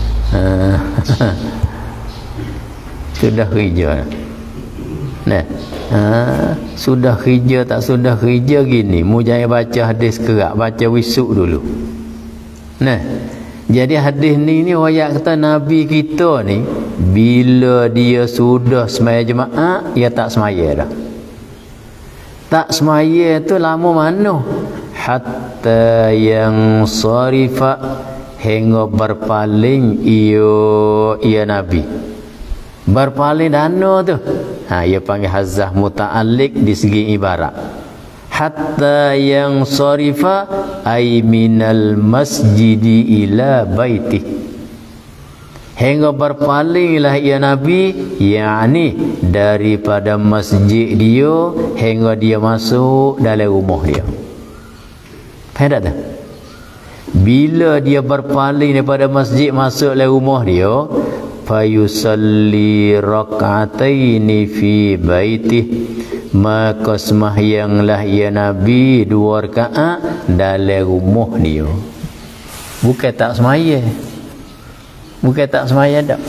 Sudah kerja. Nah, ha, sudah kerja tak sudah kerja gini. Mu jangan baca hadis kerak, baca wisuk dulu. Nah, jadi hadis ni ni ayat kata Nabi kita ni bila dia sudah semaya jemaah, dia tak semaya dah. Tak semaya tu lama mana? Hatta yang sarifa, hingga berpaling iyo ia Nabi. Berpaling dana tu. Ha ia panggil hazah muta'alliq di segi ibarat. Hatta yang sarifa ay minal masjidi ila baiti. Hingga berpalinglah ia Nabi, yakni daripada masjid dia hingga dia masuk dalam rumah dia. Faham tak? Bila dia berpaling daripada masjid masuk dalam rumah dia, fayusalli rak'ataini fi baitih, maka sembahyanglah ia Nabi dua rakaat dalam rumah dia. Bukan tak sembahyang. Bukan tak semaya dak.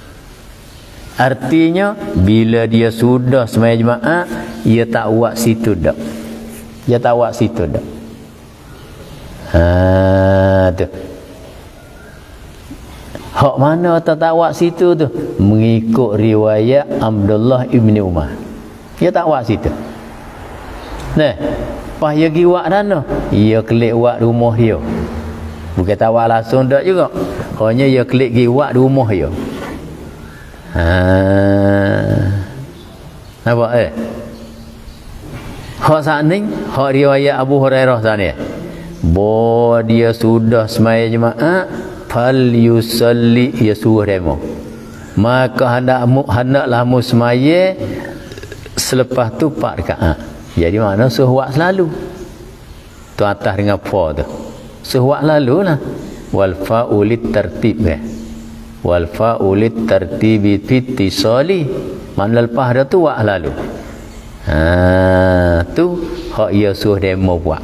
Artinya bila dia sudah semaya jemaah, ia tak buat situ dak. Dia tak buat situ dak. Ha tu. Hak mana tak tak buat situ tu? Mengikut riwayat Abdullah ibni Umar. Dia tak buat situ. Nah, pas dia pergi buat dana, ia kelik buat rumah dia. Bukan tak buat langsung dak juga. Hanya ia klik pergi buat di rumah dia. Ha. Nampak eh? Hak saat ni, hak riwayat Abu Hurairah saat ni. Bahawa dia sudah semaya jemaah, fal yusalli, ya suruh demo, maka hendakmu hendaklah mu semaya selepas tu empat rakaat. Jadi mana suruh buat selalu tu atas dengan fa tu suruh buat lalu lah. Wal fa'ulit tertib kan, wal fa'ulit tertibi fitisali, mana lepas dah tu buat lalu. Ha, tu hak ya suruh demo buat.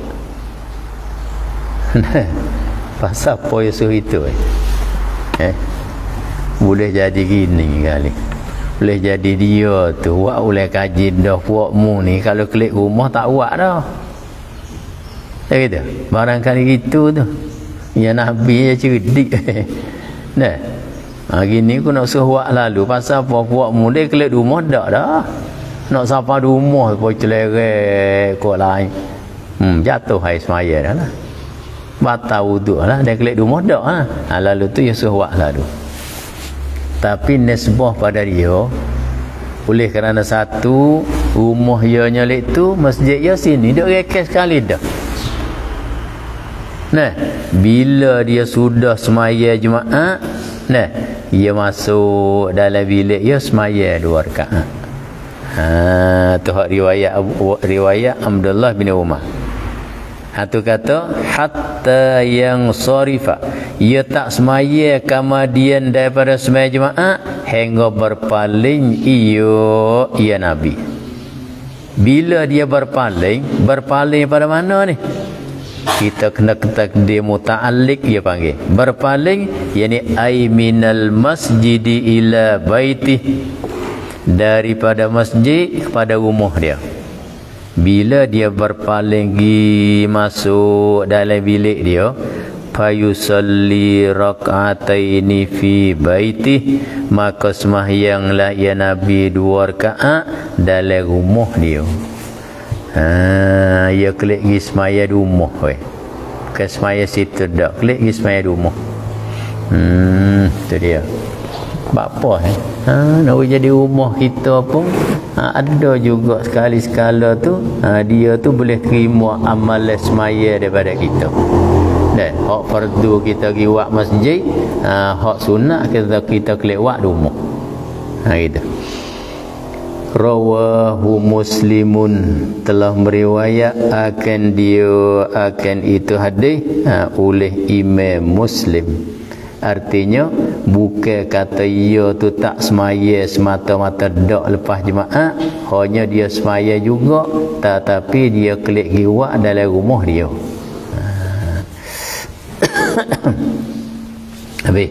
Pasal apa ya suruh itu eh? eh boleh jadi gini kali, boleh jadi dia tu buat boleh kaji dah puakmu ni, kalau klik rumah tak buat dah. Ya gitu, barangkali gitu tu ya Nabi ya cerdik. Nah, hari ni aku nak suruh buat lalu pasal apa puakmu dia klik rumah dak dah. Nak sapa rumah pun celerek kau lain. Hmm, jatuh hai semaya dah lah. Batal wuduk lah. Dia klik rumah dak lah. Ha, lalu tu ya suruh buat lalu. Tapi nisbah pada dia oleh kerana satu rumah ia nyalik tu masjid ia sini duk rekes sekali dah. Nah, bila dia sudah semaya Jumaat, nah, ia masuk dalam bilik ia semaya dua rakaat. Ha, tu hak riwayat riwayat Abdullah bin Umar. Ha, tu kata hatta yang sarifa, ia tak semaya kemudian daripada semaya Jumaat hingga berpaling ia ia Nabi. Bila dia berpaling, berpaling pada mana ni? Kita kena takdir muta'alliq dia panggil. Berpaling yakni ai minal masjidi ila baiti, daripada masjid kepada rumah dia. Bila dia berpaling pergi masuk dalam bilik dia, fayusalli rak'ataini fi baiti, maka sembahyanglah ya Nabi dua rakaat dalam rumah dia. Ha, ya klik pergi semaya di rumah weh. Bukan semaya situ dak, klik pergi semaya di rumah. Hmm, tu dia. Apa eh? Ha, nak jadi rumah kita pun ha, ada juga sekali sekala tu ha, dia tu boleh terima amal semaya daripada kita. Dan hak fardu kita pergi buat masjid, ha, hak sunat kita kita klik buat di rumah. Ha, gitu. Rawahu Muslimun, telah meriwayat akan dia akan itu hadis ha, oleh Imam Muslim. Artinya bukan kata ia tu tak semaya semata-mata dak lepas Jumaat, hanya dia semaya juga tetapi dia klik giwak dalam rumah dia. Habis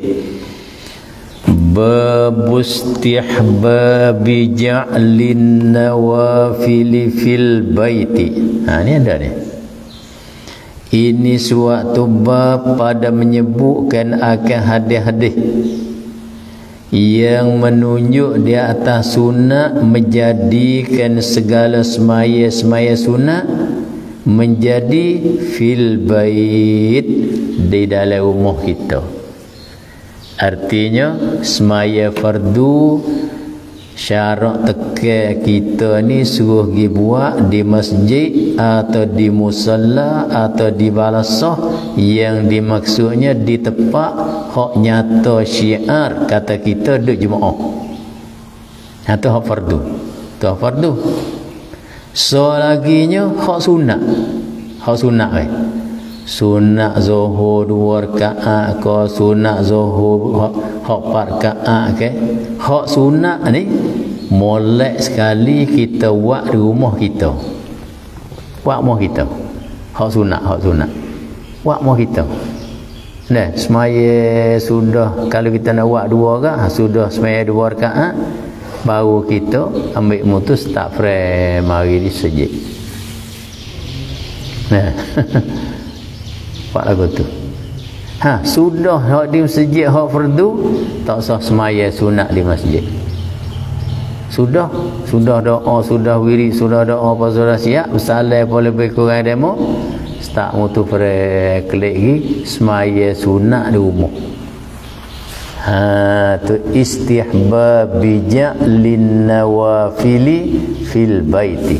babustihbabi ja'lin nawafili fil baiti. Ha, ni ada ni. Ini suatu bab pada menyebutkan akan hadis-hadis yang menunjuk di atas sunat menjadikan segala semaya-semaya sunat menjadi fil bait, di dalam rumah kita. Artinya semaya fardu syarat teka kita ni suruh pergi buat di masjid atau di musalla atau di balasah yang dimaksudnya di tempat hak nyata syiar kata kita duduk jemaah. Itu hak fardu. Itu hak fardu. So laginya hak sunat. Hak sunat eh. Sunat zuhur dua rakaat ke, sunat zuhur hak hak empat rakaat ke. Hak sunat ni molek sekali kita buat di rumah kita. Buat rumah kita. Hak sunat, hak sunat. Buat rumah kita. Nah, semaya sudah kalau kita nak buat dua rakaat, sudah semaya dua rakaat baru kita ambil mutus tak fresh mari di masjid. Nah. Buat lagu tu. Ha, sudah hak di masjid hak fardu, tak sah semaya sunat di masjid. Sudah, sudah doa, sudah wirid, sudah doa apa sudah siap, bersalah apa lebih kurang demo, start mutu pre klik lagi semaya sunat di rumah. Ha, tu istihbab bija'lin nawafili fil baiti.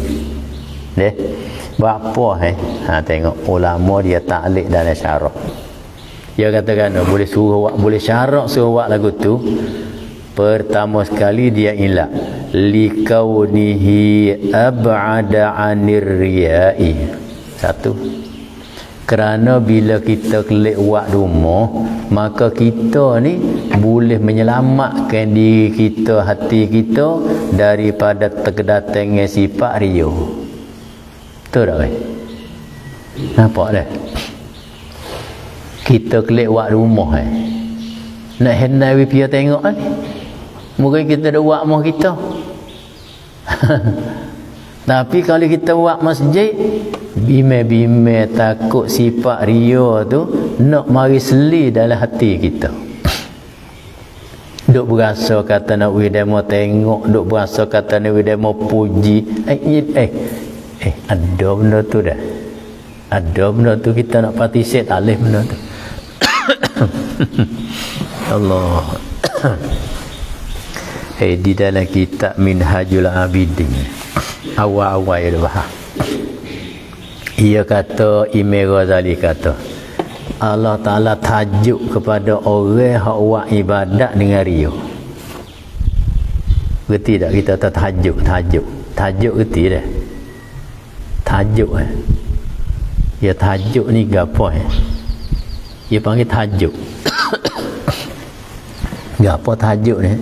Deh. Buat apa eh? Ha, tengok ulama dia taklid dalam syarah. Dia katakan boleh suruh awak, boleh syarak suruh awak lagu tu. Pertama sekali dia ilak likaunihi ab'ada 'anir riya'i. Satu, kerana bila kita kelik wak rumah, maka kita ni boleh menyelamatkan diri kita, hati kita daripada terkedatangnya sifat riya. Betul tak kan? Nampak dah? Kita kelik wak rumah eh. Nak hendak we pia tengok kan? Mungkin kita dah buat rumah kita. Tapi kalau kita buat masjid, bime-bime takut sifat riya tu nak mari seli dalam hati kita. Duk berasa kata nak we demo tengok, duk berasa kata nak we demo puji. Eh, eh, eh ada benda tu dah. Ada benda tu kita nak participate alih benda tu. Allah. Eh di dalam kitab Minhajul Abidin awal-awal ya dah. Ia kata Imam Ghazali kata Allah Taala tajuk kepada orang hak buat ibadat dengan riya. Gerti tak kita tak tajuk, tajuk. Tajuk gerti dah. Tajuk eh. Ya tajuk ni gapo eh? Dia panggil tajuk. Gapo tajuk ni?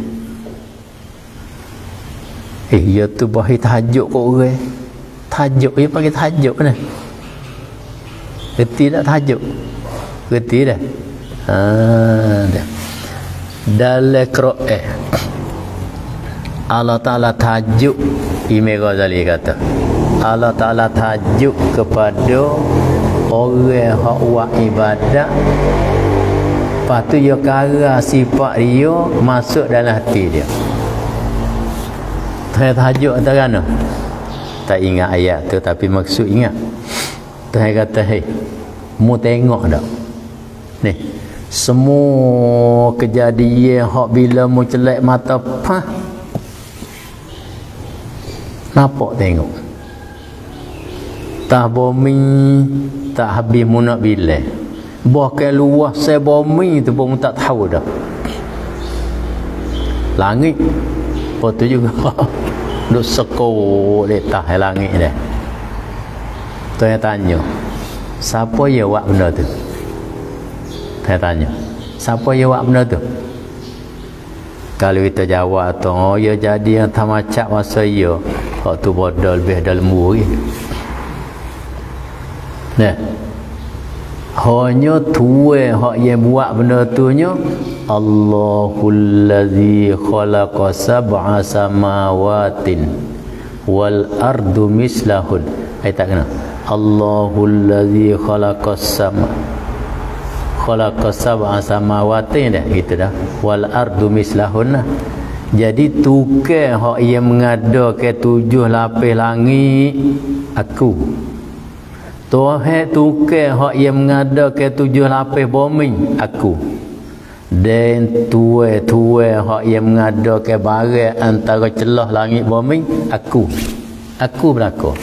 Eh, dia tu bahi tajuk kok orang. Tajuk dia panggil tajuk ni. Gerti tak tajuk? Gerti dah. Ha, dah. Dalam Quran Allah Taala tajuk, Imam Ghazali kata Allah Taala tajuk kepada orang hak buat ibadat, lepas tu dia kara sifat riya masuk dalam hati dia. Tuhan tajuk atau kan? Tak ingat ayat tu tapi maksud ingat. Tuhan kata, hei, mu tengok tak? Ni, semua kejadian hak bila mu celak mata pah, nampak tengok. Tak bumi tak habis mu nak bila. Bahkan luas saya bumi tu pun mu tak tahu dah. Langit apa tu juga duk sekor letah langit dah. Tuan tanya, siapa yang buat benda tu? Tuan tanya, siapa yang buat benda tu? Kalau kita jawab tu, oh ya jadi yang tamacak masa ya, waktu bodoh lebih dalam muri. Nah, hanya tuan hak yang buat benda tu nya Allahul ladzi khalaqa sab'a samawatin wal ardu mislahun. Ai tak kena. Allahul ladzi khalaqas sama khalaqa sab'a samawatin dah gitu dah. Wal ardu mislahun. Jadi tukar hak yang mengadakan tujuh lapis langit aku. Tuhan tukar hak yang mengadakan tujuh lapis bumi aku. Dan tuai-tuai hak yang mengadakan barang antara celah langit bumi aku. Aku belaka.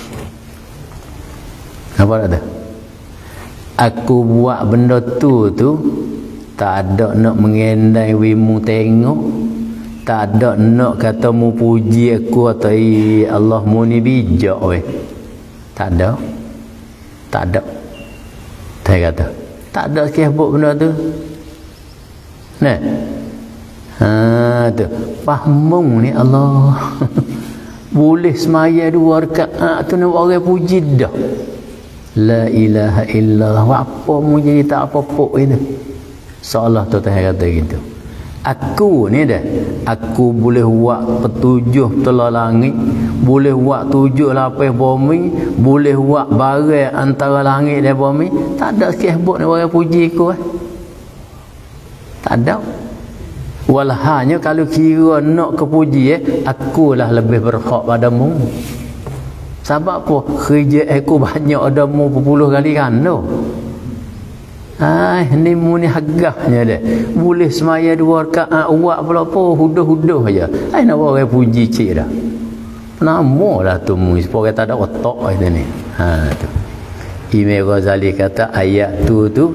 Apa ada? Aku buat benda tu tu tak ada nak mengendai wimu tengok, tak ada nak kata mu puji aku atau Allah mu ni bijak weh. Tak ada. Tak ada. Saya kata tak ada sekebuk benda tu. Nah, ha tu fahmung ni Allah. Boleh semaya dua rakaat tu nak orang puji dah. La ilaha illallah. Apa mu jadi tak apa-apa itu. Seolah tu Tuhan kata gitu. Aku ni dah, aku boleh buat petujuh telah langit, boleh buat tujuh lapis bumi, boleh buat barang antara langit dan bumi. Tak ada sekebuk ni orang puji aku eh. Tak ada. Walhanya kalau kira nak kepuji eh, akulah lebih berhak padamu. Sebab apa? Kerja aku banyak adamu berpuluh kali ganda. Ai, ni mu ni hagahnya dia. Boleh semaya dua rakaat buat pula apa huduh-huduh aja. Ai nak orang puji cik dah. Namalah tu mu supaya tak ada otak itu ni. Ha tu. Imam Ghazali kata ayat tu tu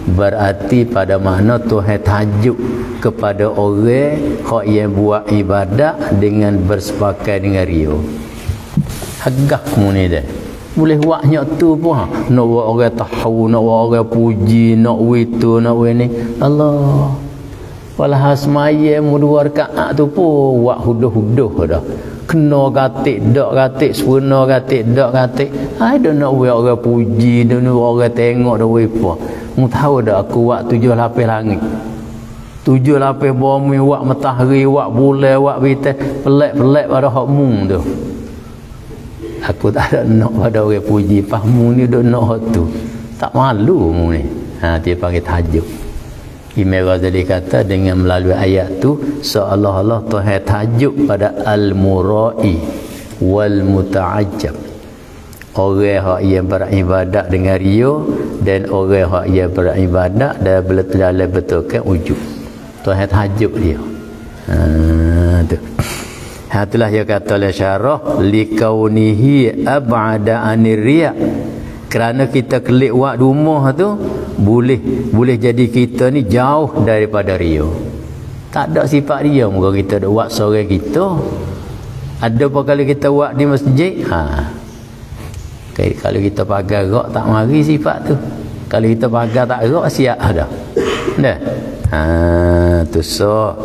berarti pada makna Tuhan tajuk kepada orang yang buat ibadat dengan bersepakat dengan ria. Agak mu ni dah. Boleh buatnya tu pun ha. Nak buat orang tahu, nak buat orang puji, nak witu, nak buat ni. Allah. Walah semaya mu dua rakaat tu pun buat huduh-huduh dah. Kena gatik, dak gatik, sempurna gatik, dak gatik. Ai dah nak buat orang puji, dah nak orang tengok dah apa. Mu tahu dah aku buat tujuh lapis langit. Tujuh lapis bumi, buat matahari, buat bulan, buat bintang, pelik-pelik pada hak mu tu. Aku tak ada nak pada orang puji, fahmu ni duk nak hak tu. Tak malu mu ni. Ha, dia panggil tajuk. Imam Ghazali kata dengan melalui ayat tu seolah-olah Tuhan tajuk pada al-murai wal muta'ajjab. Orang yang beribadat dengan ria dan orang yang beribadat dan dalam betulkan wujud. Tuhan tajuk dia. Ha tu. Ha itulah dia kata oleh syarah likaunihi ab'ada anir riya. Kerana kita kelik wak rumah tu boleh boleh jadi kita ni jauh daripada ria. Tak ada sifat ria muka kita dak wak seorang kita. Ada apa kalau kita wak di masjid? Ha. Okay, kalau kita pagar gerak tak mari sifat tu. Kalau kita pagar tak gerak siap dah. Dah. Ha tu so.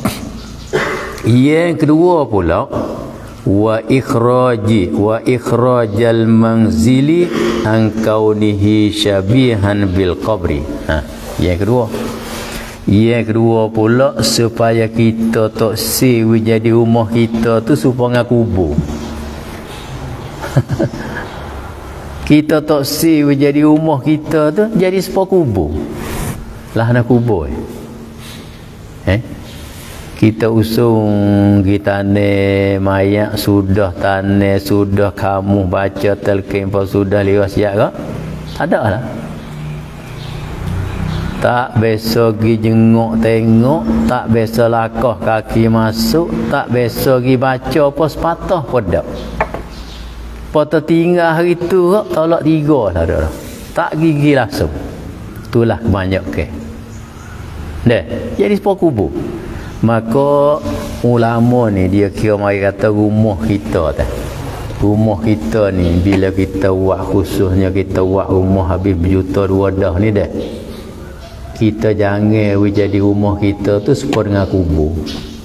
Yang kedua pula wa ikhraji wa ikhrajal manzili an kaunihi syabihan bil qabri. Ha, yang kedua. Yang kedua pula supaya kita tak si jadi rumah kita tu supaya kubur. Kita tak si jadi rumah kita tu jadi sepa kubur. Lah nak kubur. Eh? Kita usung kita ne mayat sudah tanah sudah kamu baca telkin pun sudah liwas siap ke? Tak ada lah. Tak biasa pergi jenguk tengok, tak biasa lakah kaki masuk, tak biasa pergi baca apa sepatah pun tak. Pada tinggal hari tu tolak tiga lah dah. Tak gigi langsung. Itulah banyak ke. Dah, jadi sepa kubur. Maka ulama ni dia kira mari kata rumah kita tak. Rumah kita ni bila kita buat khususnya kita buat rumah habis berjuta dua dah ni dah. Kita jangan we jadi rumah kita tu sepa dengan kubur.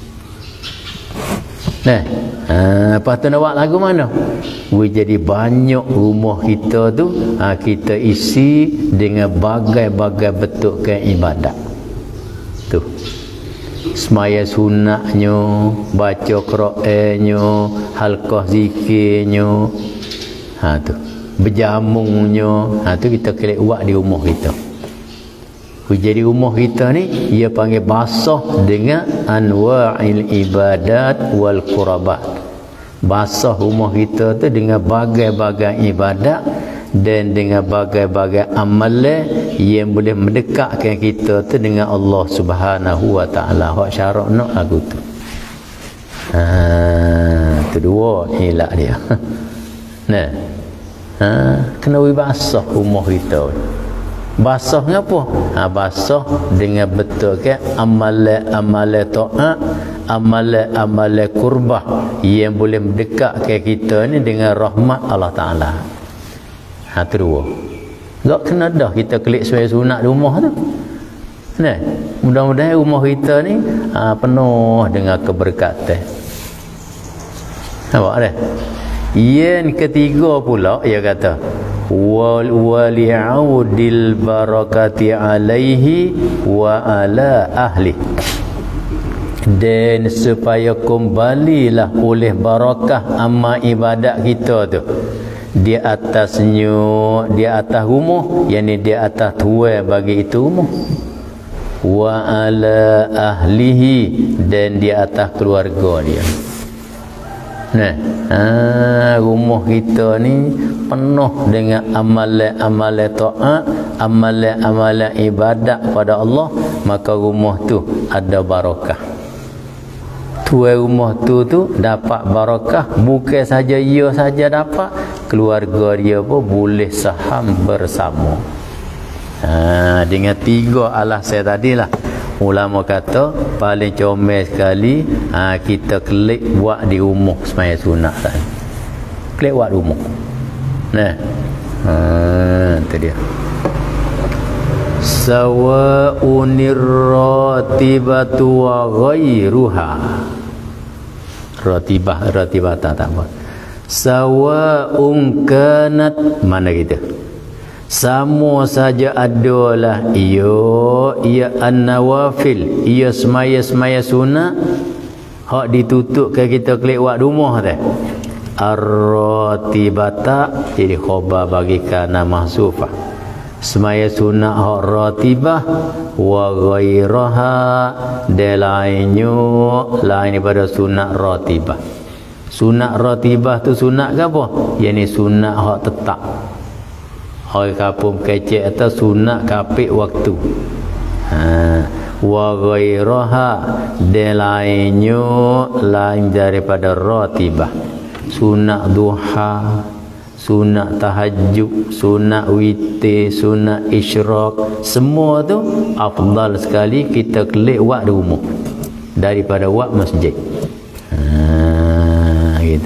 Nah, ha, lepas tu nak buat lagu mana? We jadi banyak rumah kita tu ha, kita isi dengan bagai-bagai bentukkan ibadat. Tu. Semaya sunatnya, baca Qurannya, halqah zikirnya. Ha tu. Berjamunya, ha tu kita kelek buat di rumah kita. Jadi rumah kita ni ia panggil basah dengan anwa'il ibadat wal qurabat. Basah rumah kita tu dengan bagai-bagai ibadat dan dengan bagai-bagai amalan yang boleh mendekatkan kita tu dengan Allah Subhanahu wa taala. Hak syarak nak lagu tu. Ha, tu dua hilak dia. Nah. Ha, kena basah rumah kita. Basah ngapa? Ha, basah dengan betul ke amalan-amalan taat, amalan-amalan qurbah yang boleh mendekatkan kita ni dengan rahmat Allah Taala. Ha tu dua. Tak kena dah kita klik sesuai sunat di rumah tu. Nah, mudah-mudahan rumah kita ni ha, penuh dengan keberkatan. Nampak dah? Yang ketiga pula ia kata wal wali'udil barakati alaihi wa ala ahli, dan supaya kembalilah oleh barakah amal ibadat kita tu di atasnya, di atas rumah, yakni di atas tuai bagi itu rumah, wa ala ahlihi, dan di atas keluarga dia. Nah, ha, rumah kita ni penuh dengan amalan-amalan taat, amalan-amalan ibadat pada Allah, maka rumah tu ada barakah. Tuai rumah tu tu dapat barakah, bukan saja ia saja dapat, keluarga dia pun boleh saham bersama. Ha, dengan tiga alasan tadilah ulama kata paling comel sekali ha, kita klik buat di rumah sembahyang sunat tadi. Klik buat di rumah. Nah. Ha, itu dia. Sawa'unir ratibatu wa ghairuha. Ratibah, ratibata tak apa. Sawa'un kanat, mana kita? Sama saja adalah ia ia an-nawafil, ia semaya-semaya sunat hak ditutup ke kita klik wak rumah teh. Ar-ratibata jadi khabar bagi kana mahzufah. Semaya sunat hak ratibah wa ghairaha delainyo lain daripada sunat ratibah. Sunat ratibah tu sunat ke apa? Yani sunat hak tetap. Hak kapum kecek atau sunat kapik waktu. Ha, wa ghairaha delainyo lain daripada ratibah. Sunat duha, sunat tahajud, sunat witir, sunat isyraq, semua tu afdal sekali kita klik wak di rumah daripada wak masjid. Ha, gitu.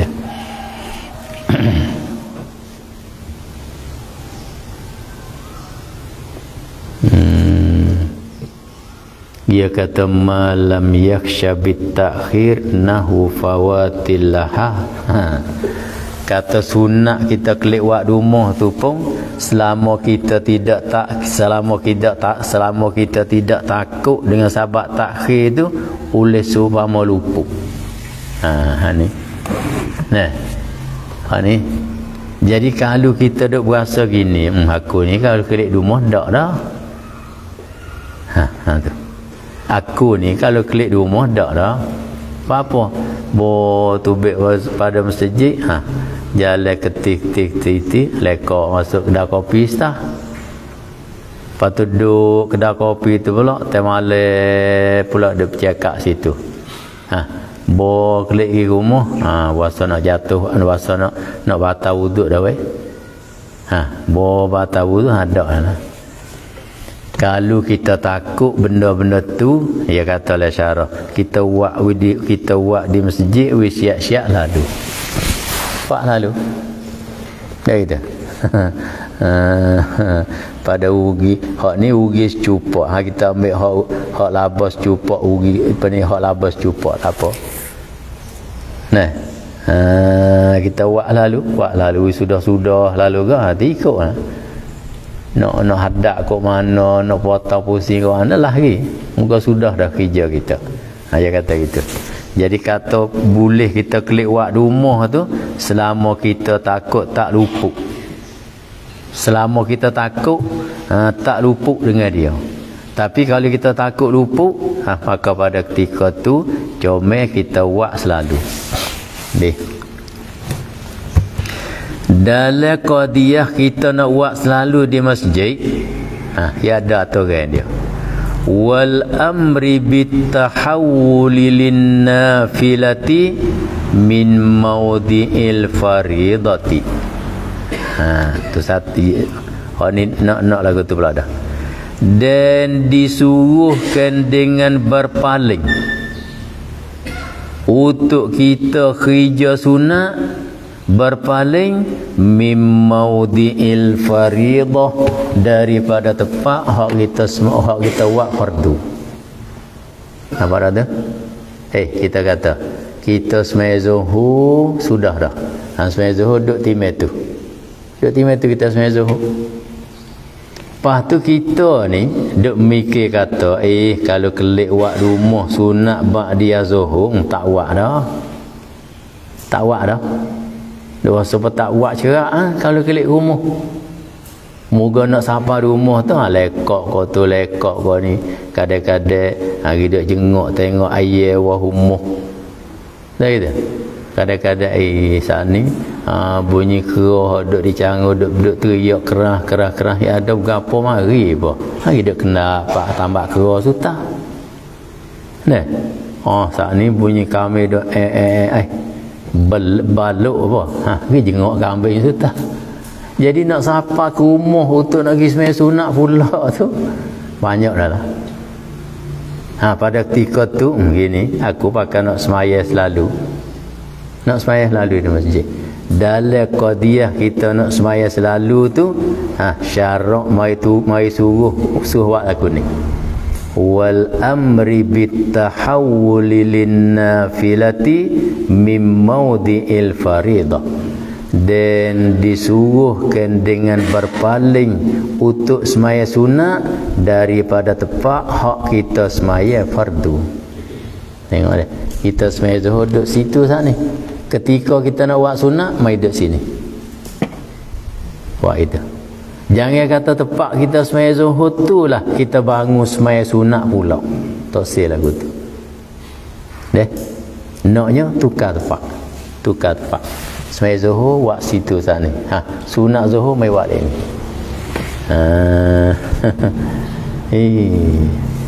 hmm. Dia kata malam yakhsha bit ta'khir nahu fawatillaha. Ha. Kata sunat kita klik wak rumah tu pun selama kita tidak tak selama kita tak selama kita tidak takut dengan sabab takhir tu oleh supaya luput. Ha, ha ni. Nah. Ha ni. Jadi kalau kita duk berasa gini, hmm, aku ni kalau klik rumah dak dah. Ha, ha tu. Aku ni kalau klik rumah dak dah. Apa-apa? Bo tubik pada masjid, ha. Jalan ketik tik tik tik lekok masuk kedai kopi stah. Lepas tu duduk kedai kopi tu pula temale pula dia bercakap situ. Ha, bo klik di rumah, ha puasa nak jatuh, puasa nak nak batal wuduk dah weh. Ha, bo batal wuduk ada lah. Kalau kita takut benda-benda tu, dia kata lah syarah, kita buat di kita buat di masjid, we siap-siap lalu. Pak lalu. Dah kita. Pada ugi, hak ni ugi secupak. Ha kita ambil hak hak labas cupak ugi, apa ni hak labas cupak tak apa. Nah. Ha, kita buat lalu, buat lalu sudah-sudah lalu ke hati ikutlah. Nak nak hadap kok mana, nak potong pusing kok mana lah lagi. Muka sudah dah kerja kita. Ha, dia kata gitu. Jadi kata boleh kita klik wak rumah tu selama kita takut tak luput. Selama kita takut ha, tak luput dengan dia. Tapi kalau kita takut luput, ha, maka pada ketika tu comel kita wak selalu. Deh. Dalam qadiyah kita nak buat selalu di masjid, ha, ya ada aturan dia. Wal amri bit tahawuli lin nafilati min mawdi'il faridati. Ha, tu satu. Oh ni nak nak lagu tu pula dah. Dan disuruhkan dengan berpaling untuk kita kerja sunat, berpaling mim maudi'il faridah daripada tempat hak kita semua hak kita buat fardu. Apa ada? Eh kita kata kita sembahyang zuhur sudah dah. Ha sembahyang zuhur duduk timai tu. Duduk timai tu kita sembahyang zuhur. Lepas tu kita ni duk mikir kata eh kalau kelik buat rumah sunat ba'diyah zuhur tak buat dah. Tak buat dah. Dia sebab tak buat cerak ha? Kalau kelik rumah. Moga nak sapa rumah tu ha, lekok kau tu lekok kau ni. Kadang-kadang hari duk jenguk tengok ayah wah rumah. Dah gitu. Kadang-kadang eh saat ni ha, bunyi kerah duk dicanggu duk duk teriak kerah kerah kerah ya ada berapa mari apa. Hari duk kena pak tambah kerah sutah. Nah. Oh saat ni bunyi kami duk eh eh eh. Bal, baluk apa ha pergi jenguk kambing sudah Jadi nak sapa ke rumah untuk nak pergi sembahyang sunat pula tu banyak dah lah. Ha, pada ketika tu begini, aku pakai nak sembahyang selalu. Nak sembahyang selalu di masjid. Dalam qadiyah kita nak sembahyang selalu tu, ha, syarak mai tu mai suruh suruh buat aku ni. Wal amri bit tahawuli lin nafilati mim maudhi'il faridah. Dan disuruhkan dengan berpaling untuk semaya sunat daripada tempat hak kita semaya fardu. Tengok dia, kita semaya zuhur duduk situ saat ni. Ketika kita nak buat sunat, mai duduk sini. Buat itu. Jangan kata tempat kita semaya zuhur tu lah kita bangun semaya sunat pula. Tak sel lagu tu. Deh. Naknya tukar tempat. Tukar tempat. Semaya zuhur buat situ saat ni. Ha, sunat zuhur mai buat ini. Ha. Eh.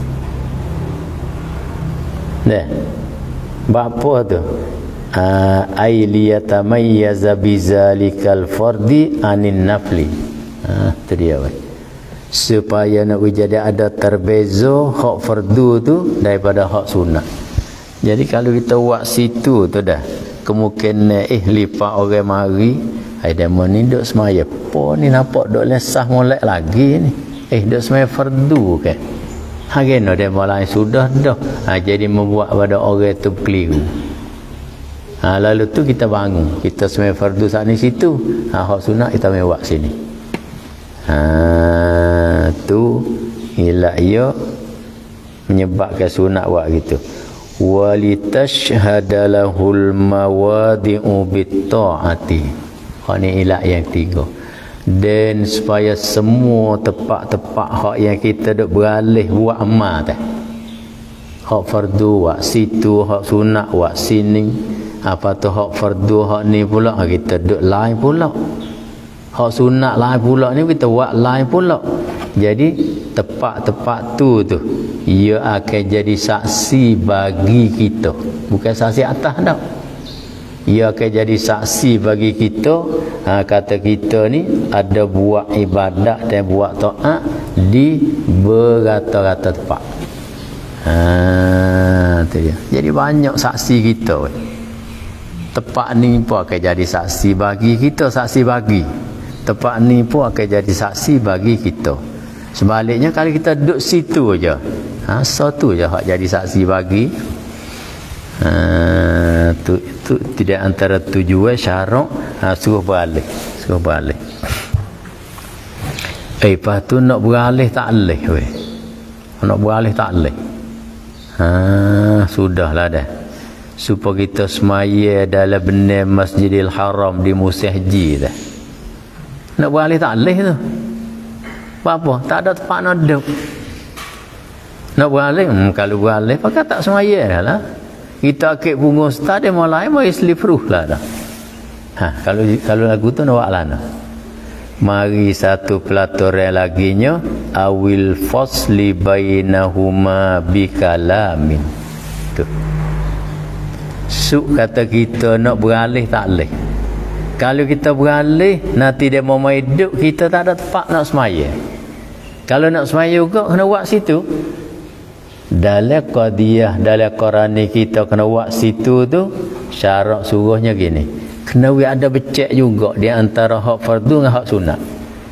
Deh. Bapa tu? Uh, ay liyatamayyaza bizalikal fardi anin nafli. Ha, tu dia weh. Supaya nak jadi ada terbeza hak fardu tu daripada hak sunat. Jadi kalau kita buat situ tu dah kemungkinan eh lipat orang mari ai demo ni duk semaya apa ni nampak duk lesah molek lagi ni eh duk semaya fardu ke ha geno demo lain sudah dah ha, jadi membuat pada orang tu keliru. Ha, lalu tu kita bangun kita semaya fardu saat ni situ ha, hak sunat kita mai buat sini. Ha, tu ialah ia menyebabkan sunat buat gitu. Walitashhada lahul mawadi'u bitta'ati. Hak ni ilah yang tiga. Dan supaya semua tempat-tempat hak yang kita duk beralih buat amal dah. Hak fardu buat situ, hak sunat buat sini. Apa tu hak fardu hak ni pula kita duk lain pula. Hak sunat lain pula ni kita buat lain pula. Jadi tempat-tempat tu tu ia akan jadi saksi bagi kita, bukan saksi atas dah. Ia akan jadi saksi bagi kita. Ha, kata kita ni ada buat ibadat dan buat taat di berata-rata tempat. Ha, tu dia. Jadi banyak saksi kita. Tempat ni pun akan jadi saksi bagi kita, saksi bagi. Tempat ni pun akan jadi saksi bagi kita. Sebaliknya kalau kita duduk situ aja, ha, satu je hak jadi saksi bagi. Ha, tu, tu tidak antara tujuan syarak ha, suruh beralih, suruh beralih. Eh, lepas tu nak beralih tak boleh weh. Nak beralih tak boleh. Ha, sudahlah dah. Supaya kita semaya dalam benar Masjidil Haram di musim haji dah. Nak beralih tak boleh tu. Apa? Tak ada tempat nak duduk. Nak beralih? Hmm, kalau beralih, pakai tak semaya dah lah. Kita akik bunga setah, dia mulai, mau islipuh lah dah. Ha, kalau kalau lagu tu nak buat lah. Mari satu pelaturan laginya, awil fasli bainahuma bikalamin. Tu. Suk kata kita nak beralih tak boleh. Kalau kita beralih, nanti dia mau main duduk, kita tak ada tempat nak semaya. Kalau nak semaya juga, kena buat situ. Dalam qadiyah, dalam Qurani kita kena buat situ tu, syarat suruhnya gini. Kena ada becek juga di antara hak fardu dengan hak sunat.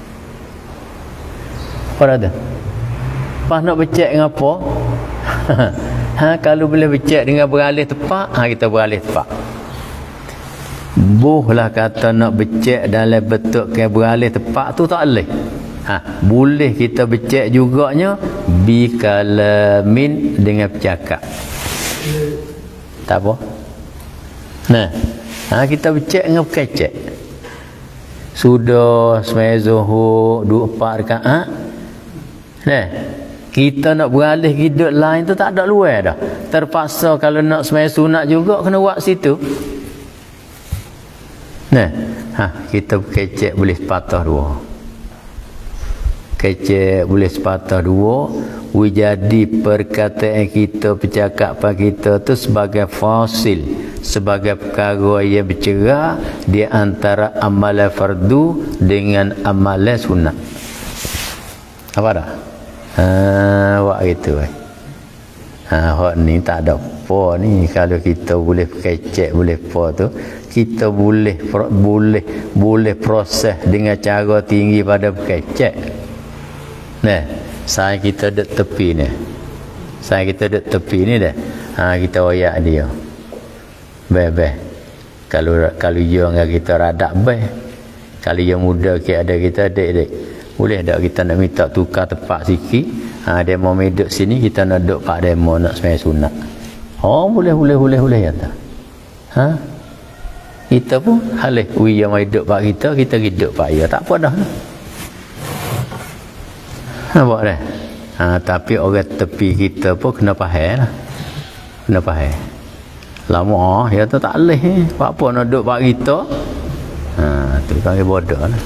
Apa ada? Pas nak becek dengan apa? Ha, kalau boleh becek dengan beralih tempat, ha, kita beralih tempat. Bolehlah kata nak becek dalam bentuk ke beralih tempat tu tak boleh. Ha, boleh kita becek juganya bikalamin dengan bercakap. Tak apa. Nah, ha, kita becek dengan berkecek. Sudah sembahyang zuhur dua empat rakaat. Nah, kita nak beralih hidup lain tu tak ada luar dah. Terpaksa kalau nak sembahyang sunat juga kena buat situ. Nah, ha, kita berkecek boleh patah dua. kecek boleh sepatah dua, we jadi perkataan kita, percakapan kita tu sebagai fasil, sebagai perkara yang bercerai di antara amalan fardu dengan amalan sunat. Apa dah? Ha, buat gitu eh. Ha, hak ni tak ada apa ni. Kalau kita boleh kecek, boleh apa tu, kita boleh boleh boleh proses dengan cara tinggi pada kecek. Nah, saya kita dek tepi ni. Saya kita dek tepi ni dah. Ha, kita oyak dia. Beh-beh. Kalau kalau dia dengan kita radak beh. Kalau dia muda ke ada kita dek-dek. Boleh tak kita nak minta tukar tempat sikit? Ha, demo meduk sini, kita nak duduk pak demo nak sembahyang sunat. Oh, boleh boleh boleh boleh ya tak? Ha? Kita pun halih wi yang mai duduk pak kita, kita hidup pak dia. Tak apa dah. Nampak dah? Ha, tapi orang tepi kita pun kena faham lah. Kena faham. Lama ya tu tak leh. Apa nak duduk pak kita? Ha, tu kan bodoh lah.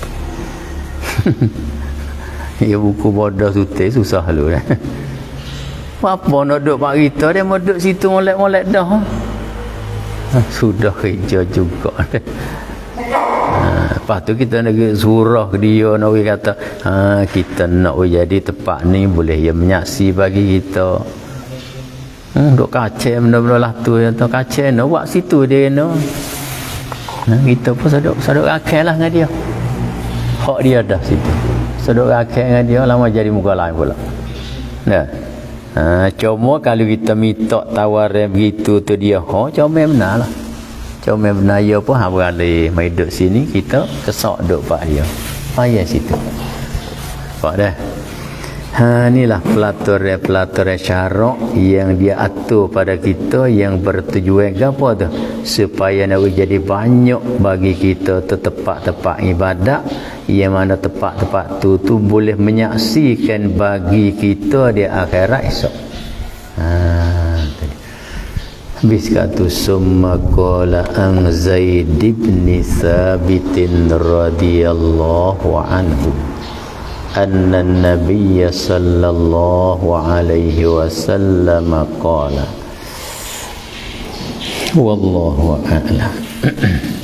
Ya buku bodoh sutai susah lu dah. Apa nak duduk pak kita, dia mau duduk situ molek-molek dah. Ha, sudah kerja juga dah. Ha, lepas tu kita nak surah ke dia, nak kata ha, kita nak jadi tempat ni boleh ya menyaksi bagi kita. Hmm, duk kacau benda-benda lah tu yang tu kacau nak buat situ dia no. Ha, kita pun saduk saduk akal lah dengan dia. Hak dia dah situ. Seduk rakyat dengan dia lama jadi muka lain pula. Nah. Ha, cuma kalau kita minta tawaran begitu tu dia, oh comel benar lah. Comel benar dia pun hang beralih mai duduk sini, kita kesak duduk pak dia. Payah situ. Pak dah. Ha, inilah pelaturan-pelaturan syarak yang dia atur pada kita yang bertujuan apa tu? Supaya nak jadi banyak bagi kita tu tempat-tempat ibadat yang mana tempat-tempat tu tu boleh menyaksikan bagi kita di akhirat esok. Ha, tadi. Habis kata summa qala an Zaid bin Thabit radhiyallahu anhu anna an-nabiy sallallahu alaihi wasallam qala wallahu a'lam.